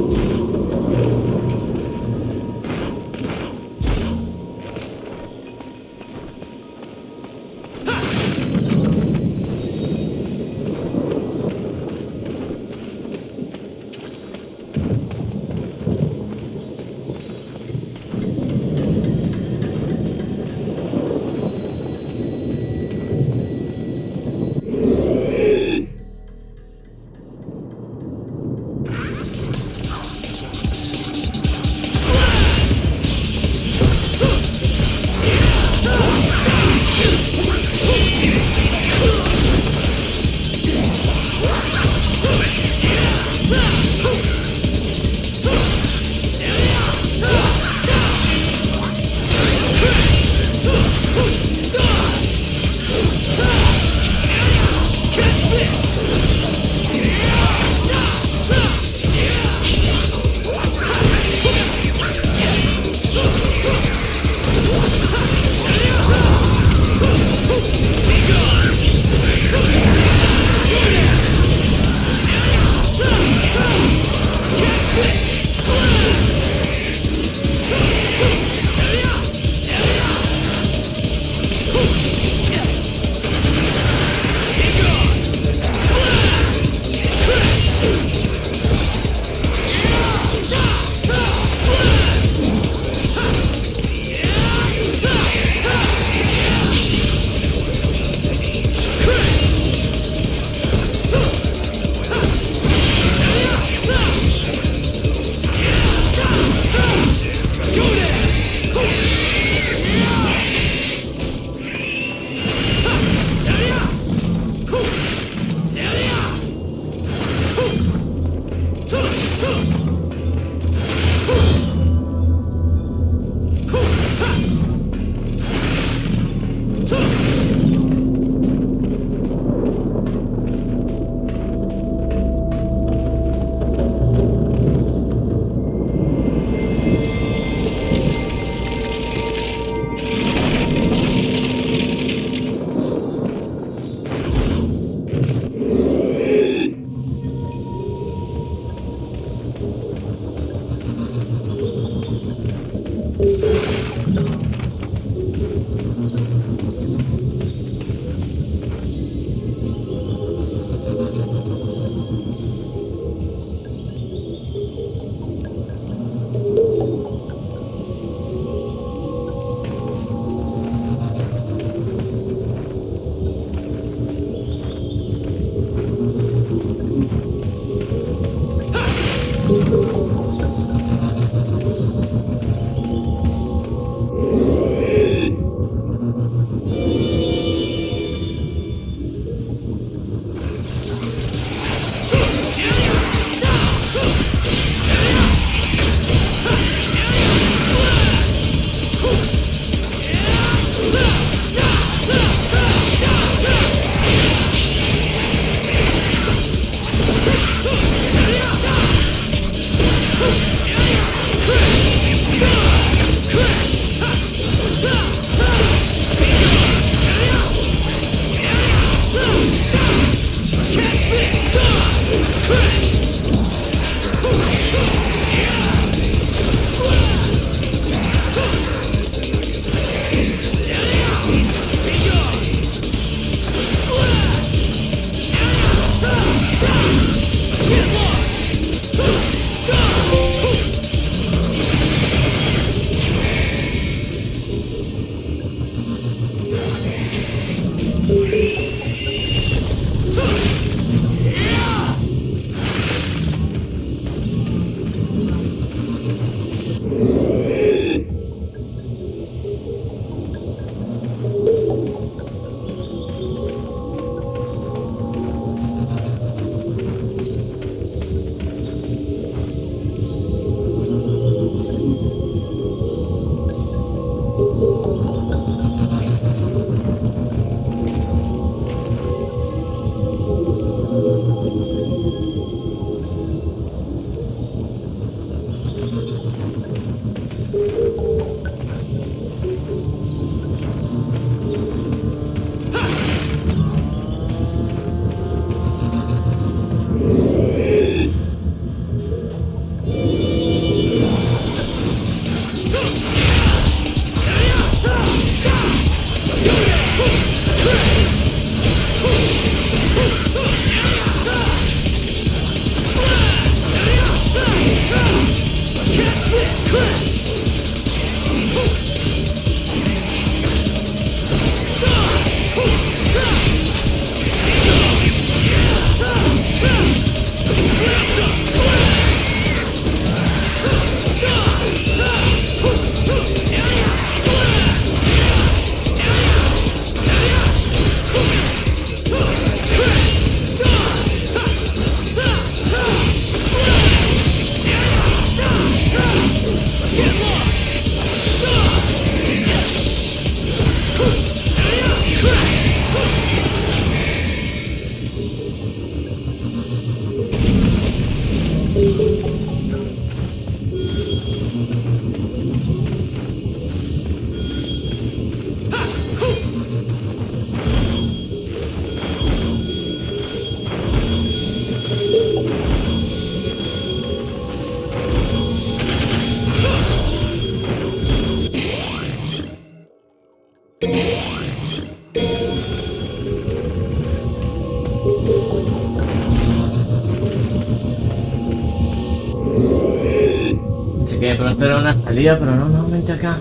Speaker 3: pronto era una salida, pero no, no, vente acá.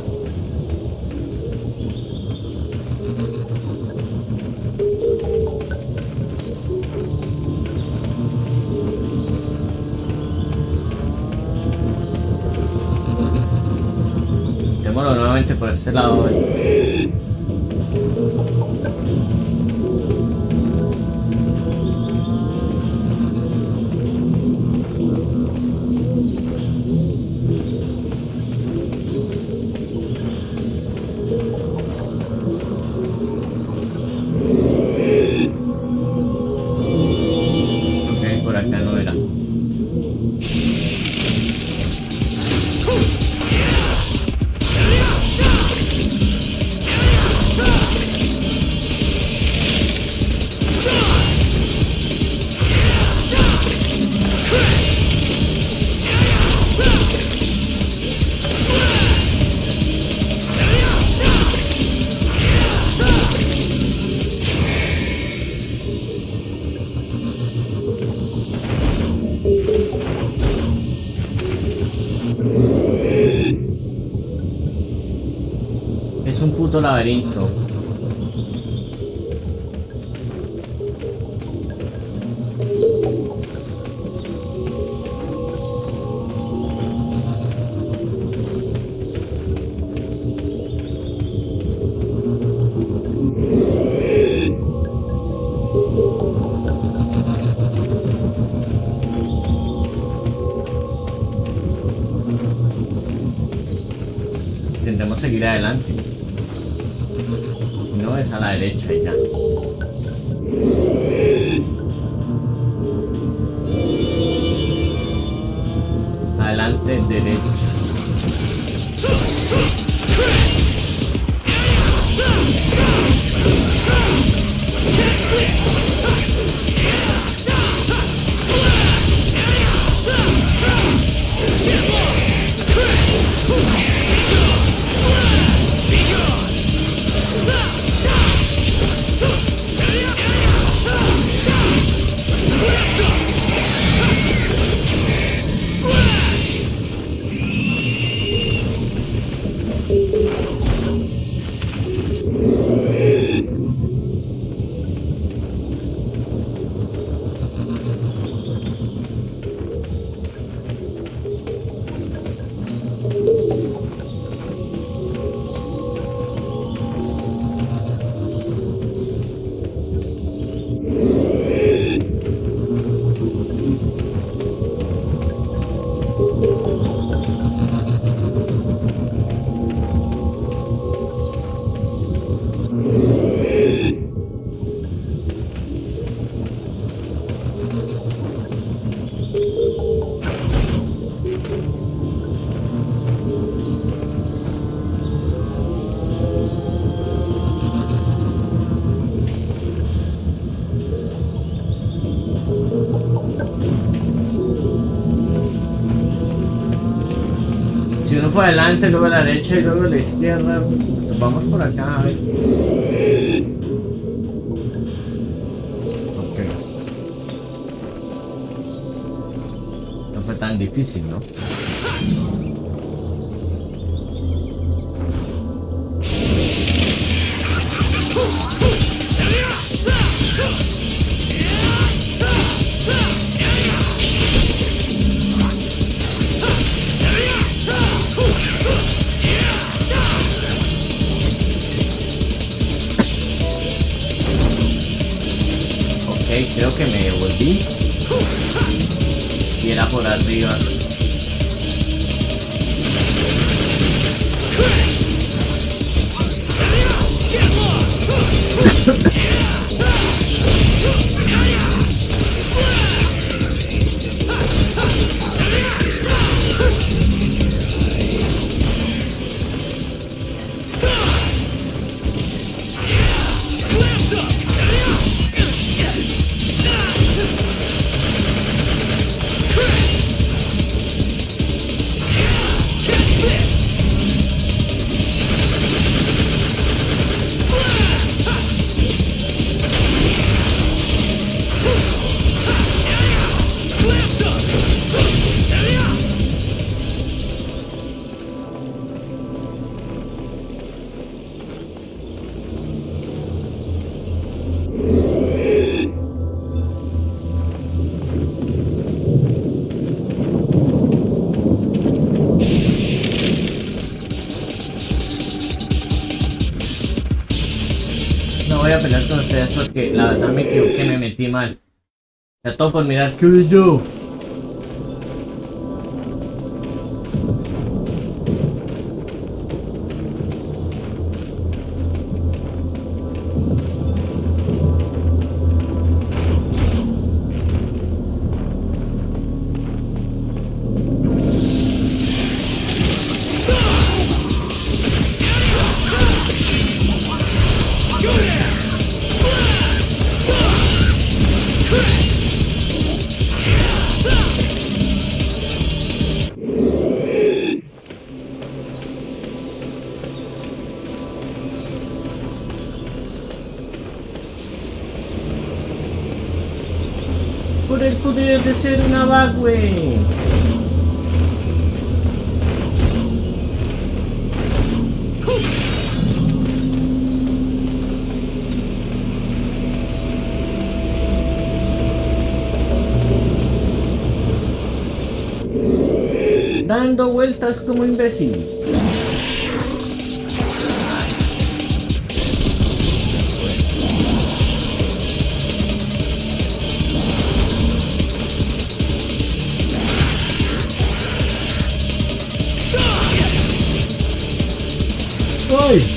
Speaker 3: Intentémoslo nuevamente por ese lado. Es un puto laberinto. Intentemos seguir adelante. No es a la derecha y ya. Adelante, derecha. Si uno fue adelante, luego a la derecha y luego a la izquierda, pues vamos por acá, a ver. Ok. No fue tan difícil, ¿no? Creo que me devolví y era por arriba. pelear con ustedes porque la verdad me equivoqué, me metí mal. Ya todo por mirar que yo. Por el poder de ser una bagüe. Dando vueltas como imbéciles. ¡Ay!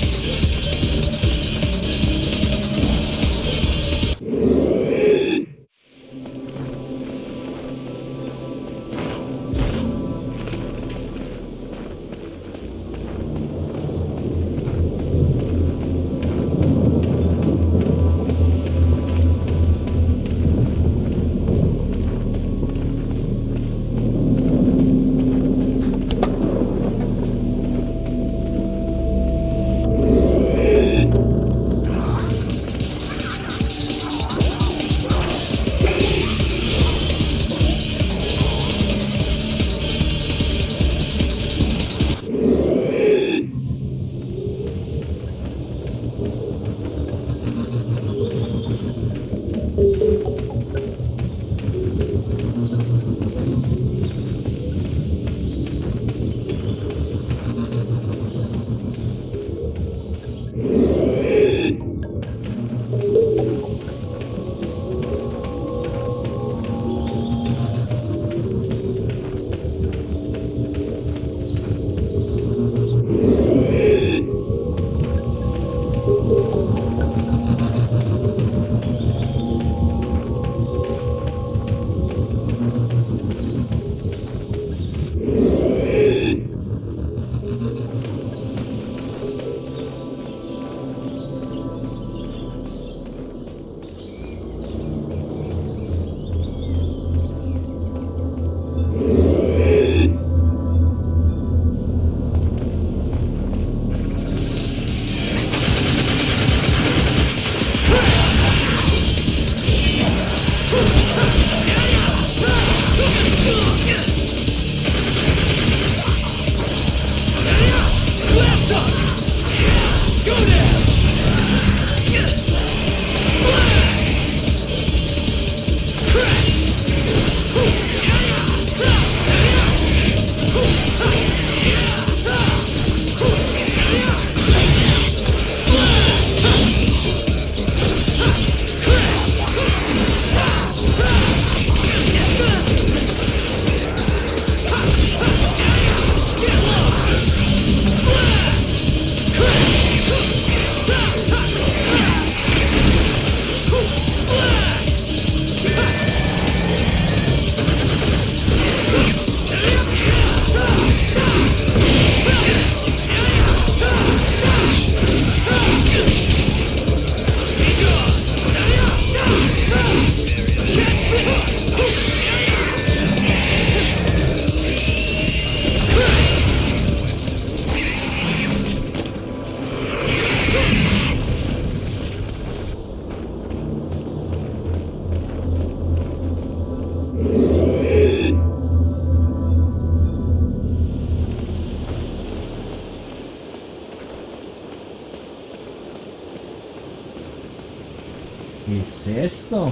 Speaker 3: ¿Qué es esto?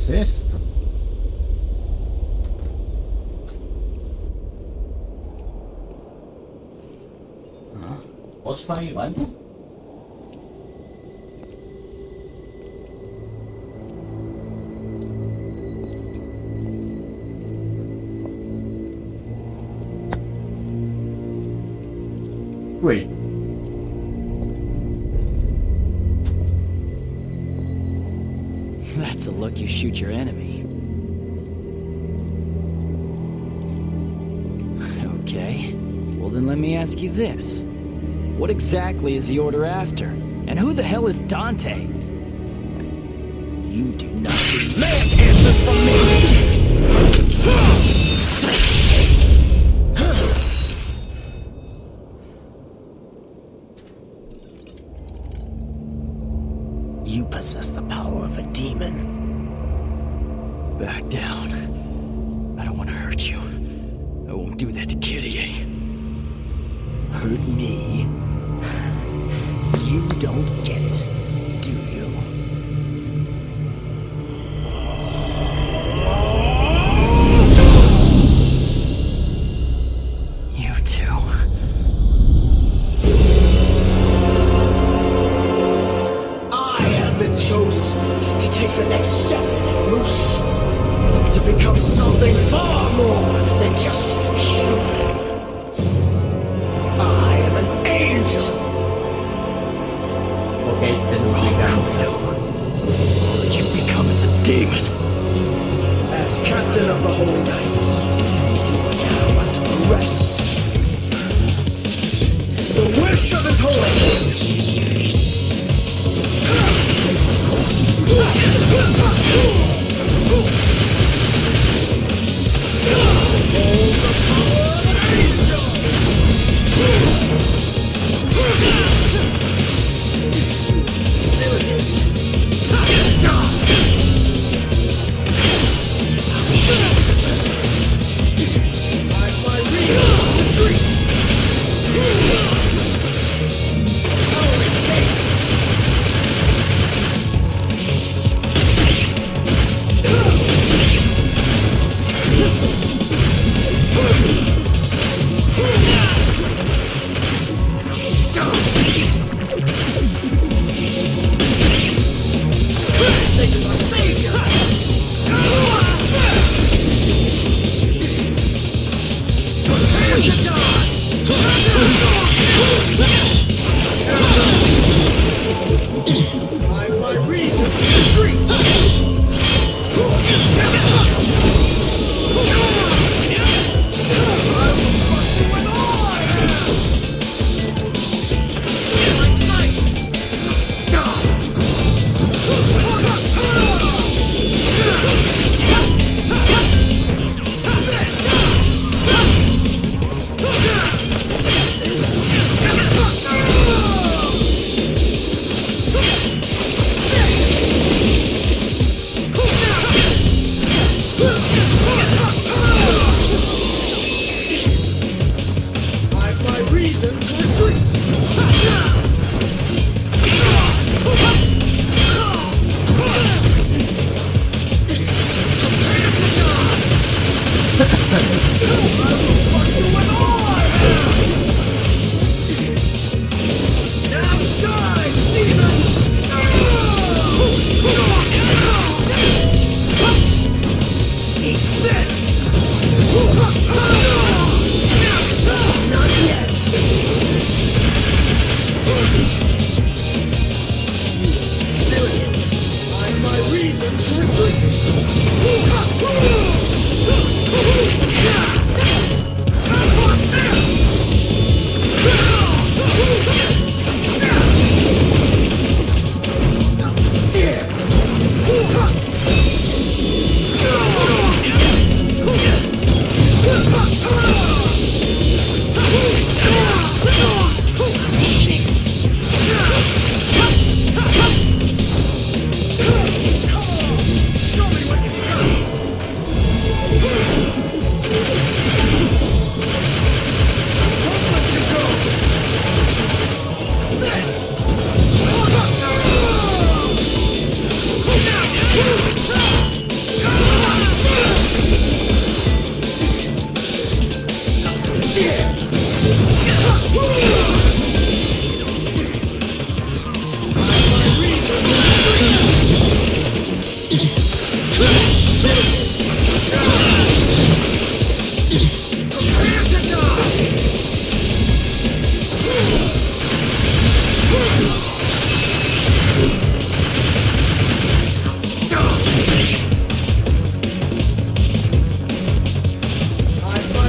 Speaker 3: es esto?
Speaker 4: Huh?
Speaker 3: ¿Boss fight o algo? Wait.
Speaker 4: That's a look you shoot your enemy. Okay. Well, then let me ask you this. What exactly is the Order after? And who the hell is Dante?
Speaker 8: You do not demand answers from me! You possess the power of a demon.
Speaker 4: Back down. I don't want to hurt you. I won't do that to Kyrie.
Speaker 8: Hurt me? You don't get it, do you?
Speaker 4: You too.
Speaker 8: I have been chosen to take the next step in evolution. To become something far more than just human. I am an angel.
Speaker 3: Ok, eso explica muchas cosas.
Speaker 4: All that you become is a demon.
Speaker 8: As captain of the Holy Knights, you are now under arrest. It's the wish of His Holiness.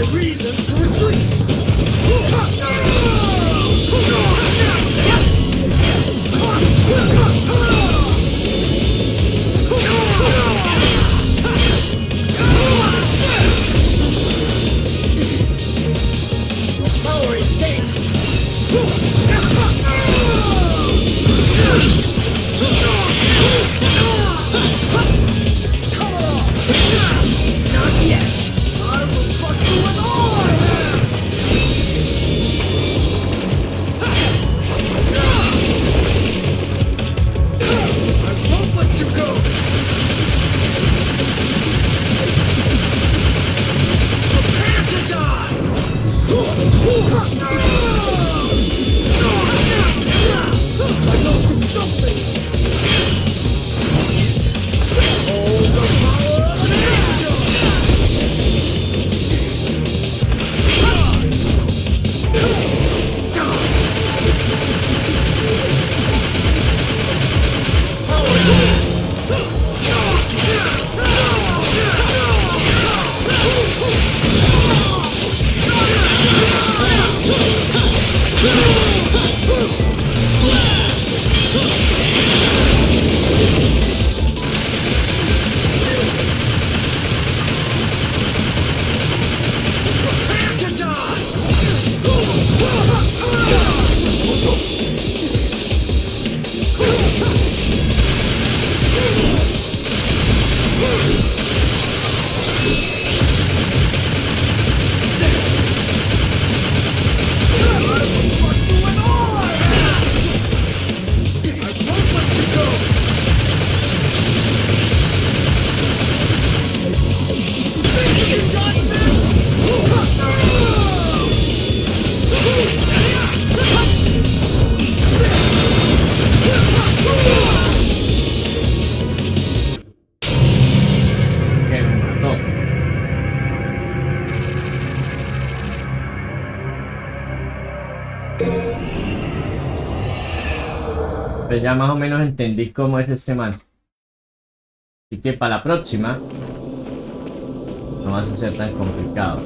Speaker 8: reason to retreat. Power is dangerous. Come on! Not yet! I will crush you with all I have! I won't let you go! Prepare to die! I don't do something! Hold the power of an angel! Prepare to die!
Speaker 3: Que me mató. Pues ya más o menos entendí cómo es este man. Así que para la próxima no va a ser tan complicado.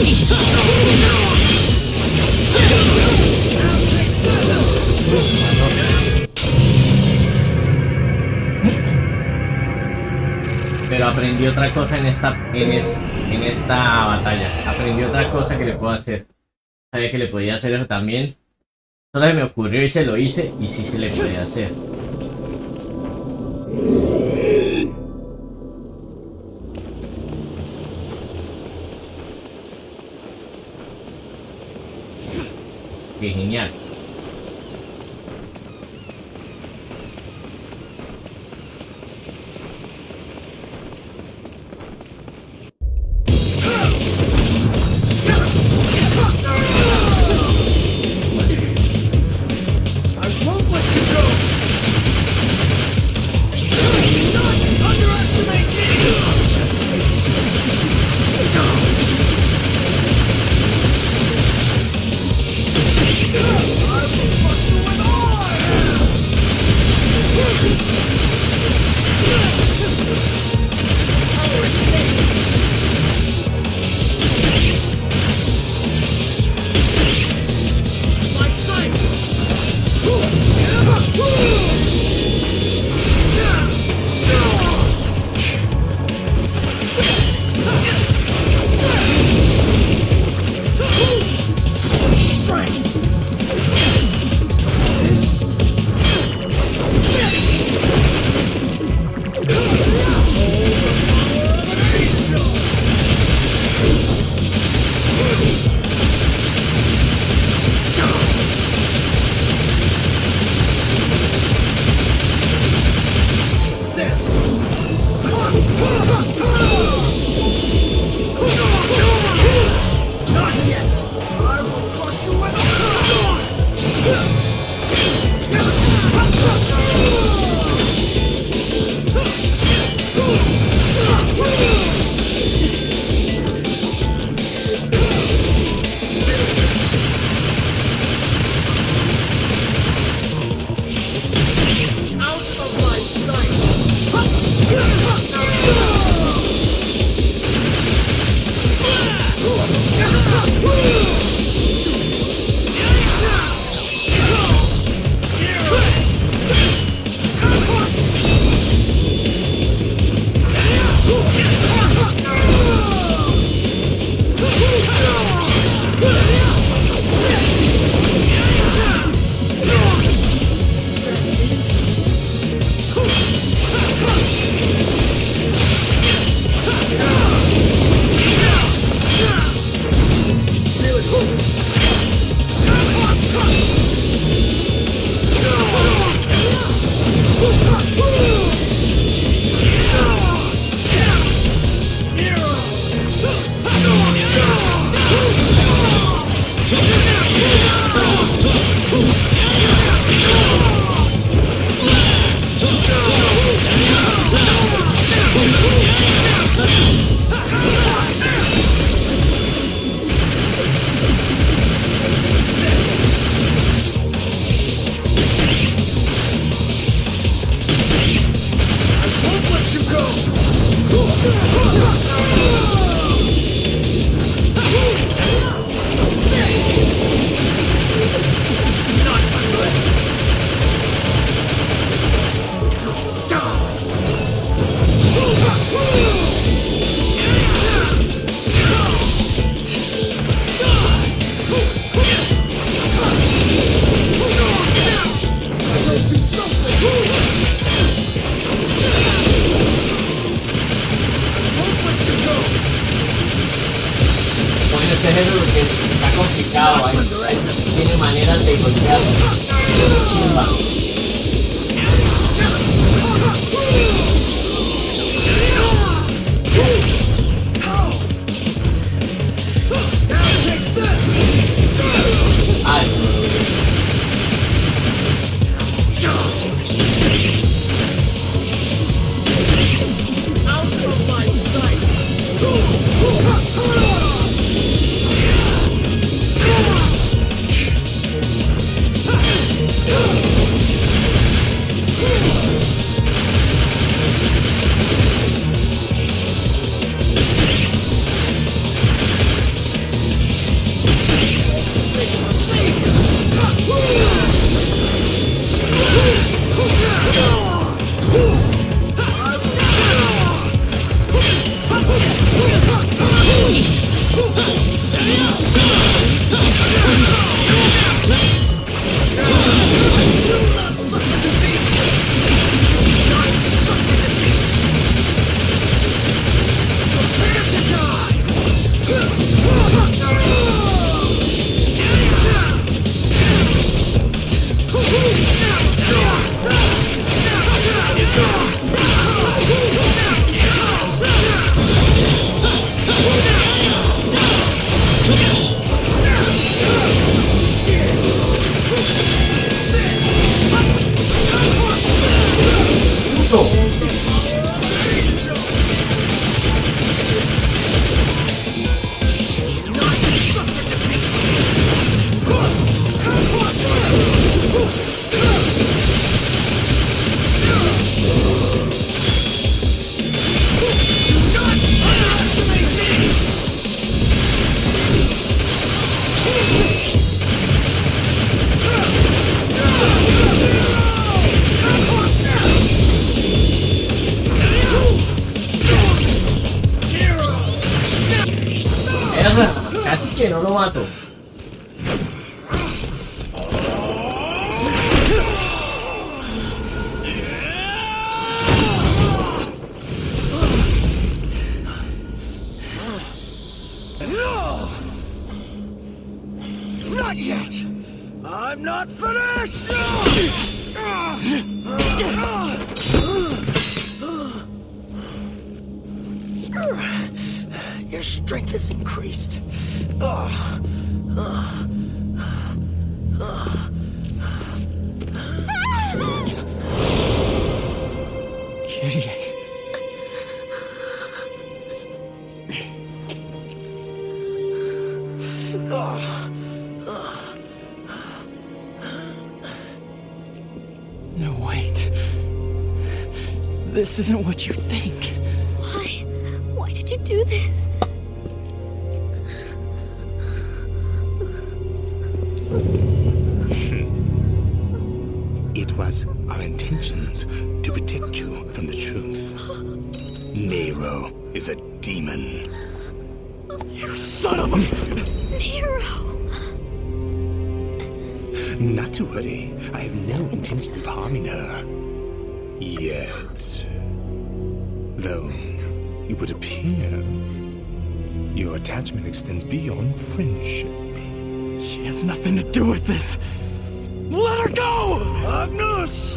Speaker 3: Pero aprendí otra cosa en esta, en, es, en esta batalla. Aprendí otra cosa que le puedo hacer. Sabía que le podía hacer eso también. Solo se me ocurrió y se lo hice y sí se le podía hacer. Qué genial. Casi que no lo mato.
Speaker 8: Not yet! I'm not finished! Your strength is increased.
Speaker 4: Kitty. No, wait. This isn't what you think.
Speaker 11: Why? Why did you do this?
Speaker 5: It was our intentions to protect you from the truth. Nero is a demon.
Speaker 8: You son of a...
Speaker 11: Nero!
Speaker 5: Not to worry. I have no intentions of harming her. Yet. Though, it would appear your attachment extends beyond friendship.
Speaker 4: She has nothing to do with this. Let her go!
Speaker 8: Agnus!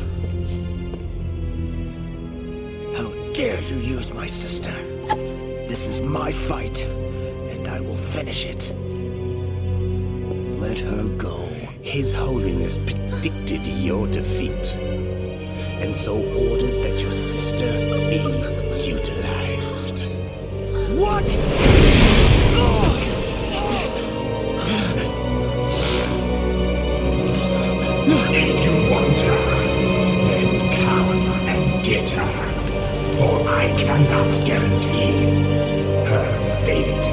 Speaker 8: How dare you use my sister? This is my fight, and I will finish it. Let her go.
Speaker 5: His Holiness predicted your defeat, and so ordered that your sister be utilized.
Speaker 8: What?
Speaker 5: If you want her, then come and get her, for I cannot guarantee her fate.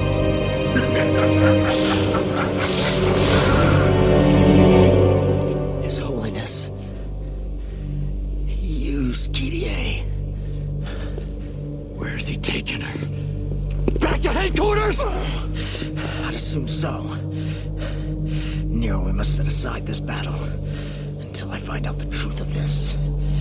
Speaker 8: His Holiness, use Kyrie.
Speaker 4: Where is he taking her? Back to headquarters?
Speaker 8: I'd assume so. Nero, we must set aside this battle until I find out the truth of this.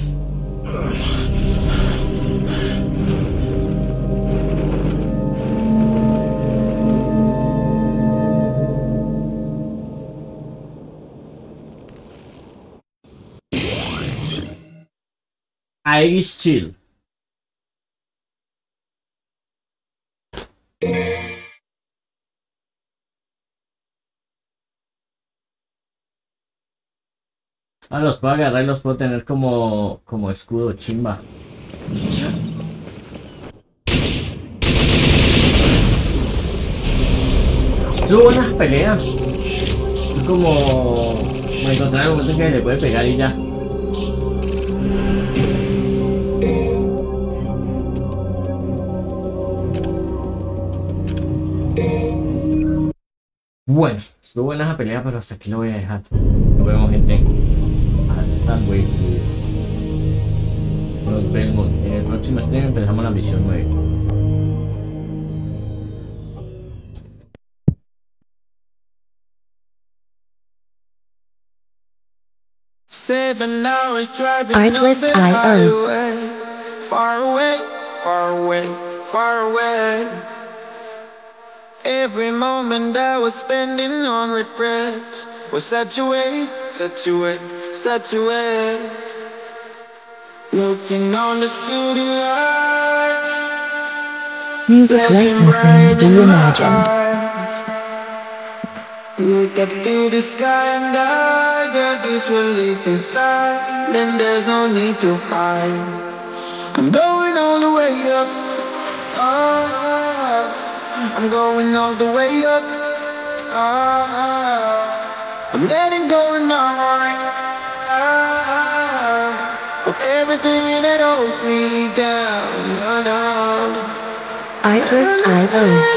Speaker 3: Irish Chill. Ah, los puedo agarrar y los puedo tener como, como escudo, chimba. Son buenas peleas. Es como, como encontrar el momento en que le puede pegar y ya. Bueno, estuvo buena esa pelea, pero hasta aquí lo voy a dejar. Nos vemos, gente. Hasta luego. Nos vemos. En el próximo stream empezamos la misión nueve.
Speaker 1: Seven hours driving
Speaker 2: Artlist
Speaker 1: on the
Speaker 2: I O.
Speaker 1: highway. Far away, far away, far away. Every moment I was spending on regrets was such a waste, such a waste, such a waste. Looking on the city lights,
Speaker 2: Music
Speaker 1: flashing
Speaker 2: licensing
Speaker 1: bright in my
Speaker 2: reimagined.
Speaker 1: eyes. Look up to the sky and I got this relief inside. Then there's no need to hide. I'm going all the way up. Ah, I'm going all the way up. Ah, I'm letting go and on. Ah, of everything that holds me down. Oh, no.
Speaker 2: Artlist I O.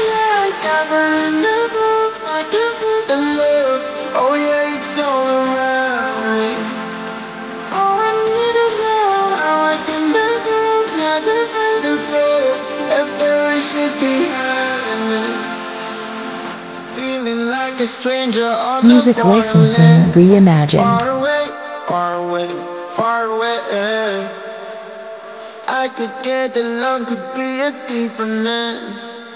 Speaker 1: The love, oh yeah, it's all around me. All I need is now, how I can live it, not the the soul, if there should be heaven. like a stranger on
Speaker 2: Music
Speaker 1: the foreign
Speaker 2: licensing
Speaker 1: land.
Speaker 2: reimagined.
Speaker 1: Far away, far away, far away. I could get along, could be a different man.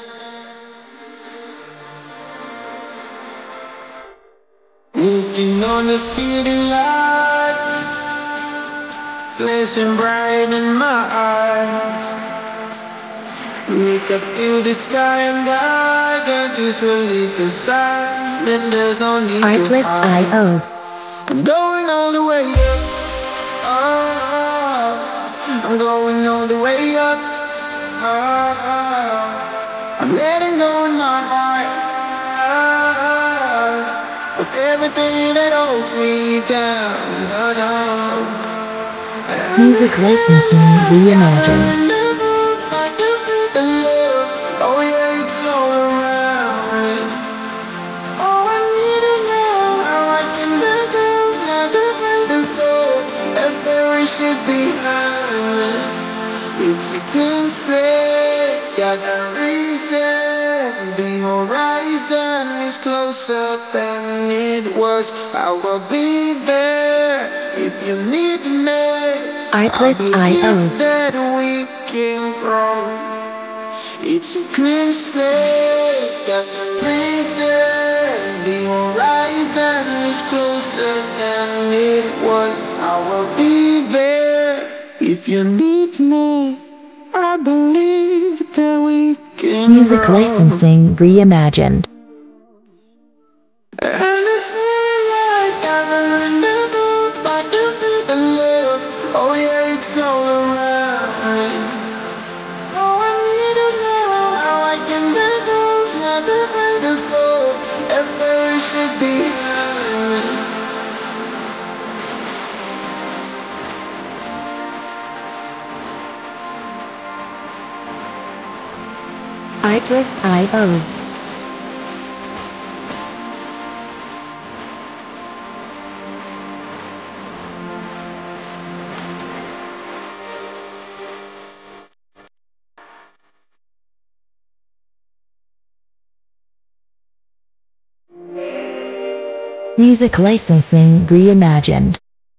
Speaker 1: Looking on the city lights, flashing bright in my eyes. Look up to the sky and I got this relief inside. Then there's no need to
Speaker 2: Artlist
Speaker 1: hide.
Speaker 2: I O.
Speaker 1: I'm going all the way up. Oh, I'm going all the way up. Oh, I'm letting go in my heart. Oh, of everything that holds me down. Oh, no.
Speaker 2: Music licensing reimagined.
Speaker 1: Oh yeah, it's all around. Oh, I need to know how I can let go, never let it go, and perish it behind. It's a clean slate, got a reason. The horizon is closer than it was. I will be there if you need me.
Speaker 2: Artlist I O.
Speaker 1: That we can grow. It's a clean slate, got the reason. The horizon is closer than it was. I will be there if you need me. I believe that we can
Speaker 2: Music
Speaker 1: grow.
Speaker 2: licensing reimagined.
Speaker 1: And it's like I'm in the mood, I do feel the love. Oh yeah, it's all around. Oh, I need to know how I can let go, never let it go, and perish it behind.
Speaker 2: Artlist I O. Music licensing reimagined.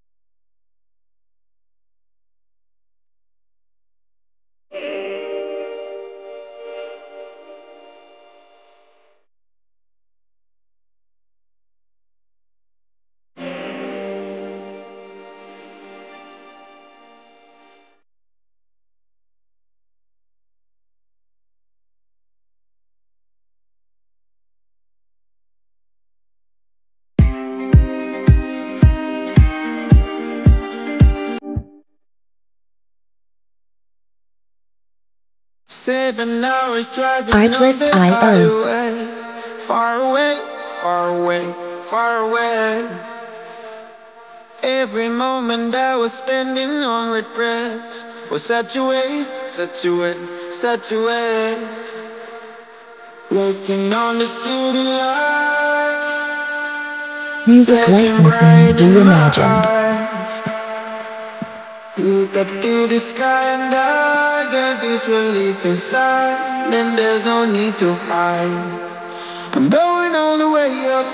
Speaker 1: Seven hours driving
Speaker 2: Artlist
Speaker 1: on the
Speaker 2: I O.
Speaker 1: highway. Far away, far away, far away. Every moment I was spending on regrets was such a waste, such a waste, such a waste. Looking on the city lights,
Speaker 2: Music
Speaker 1: flashing
Speaker 2: licensing
Speaker 1: bright in my
Speaker 2: reimagined.
Speaker 1: eyes. Look up to the sky and I got this relief inside. Then there's no need to hide. I'm going all the way up.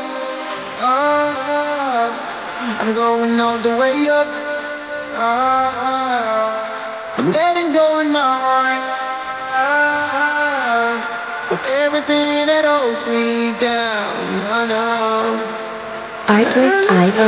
Speaker 1: Oh, I'm going all the way up. Oh, I'm letting go in my heart. Oh, of everything that holds me down. Oh no.
Speaker 2: Artlist I O.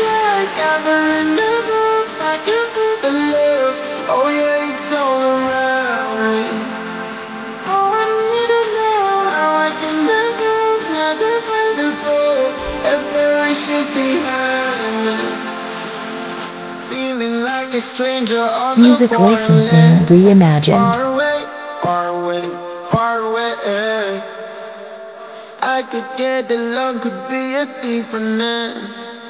Speaker 1: Oh yeah, it's all around. Oh, I need to know how I can let go, never let it go, and perish it behind. Feeling like a stranger on the
Speaker 2: Music
Speaker 1: foreign
Speaker 2: licensing
Speaker 1: land.
Speaker 2: reimagined.
Speaker 1: Far away, far away, far away. I could get along, could be a different man.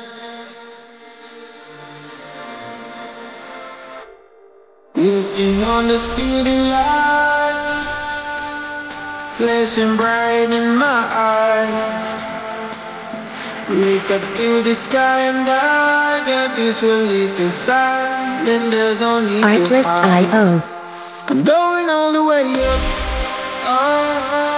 Speaker 1: Looking on the city lights, flashing bright in my eyes. Look up to the sky and I got this relief inside. Then there's no need to
Speaker 2: Artlist I
Speaker 1: hide.
Speaker 2: O.
Speaker 1: I'm going all the way up. Oh,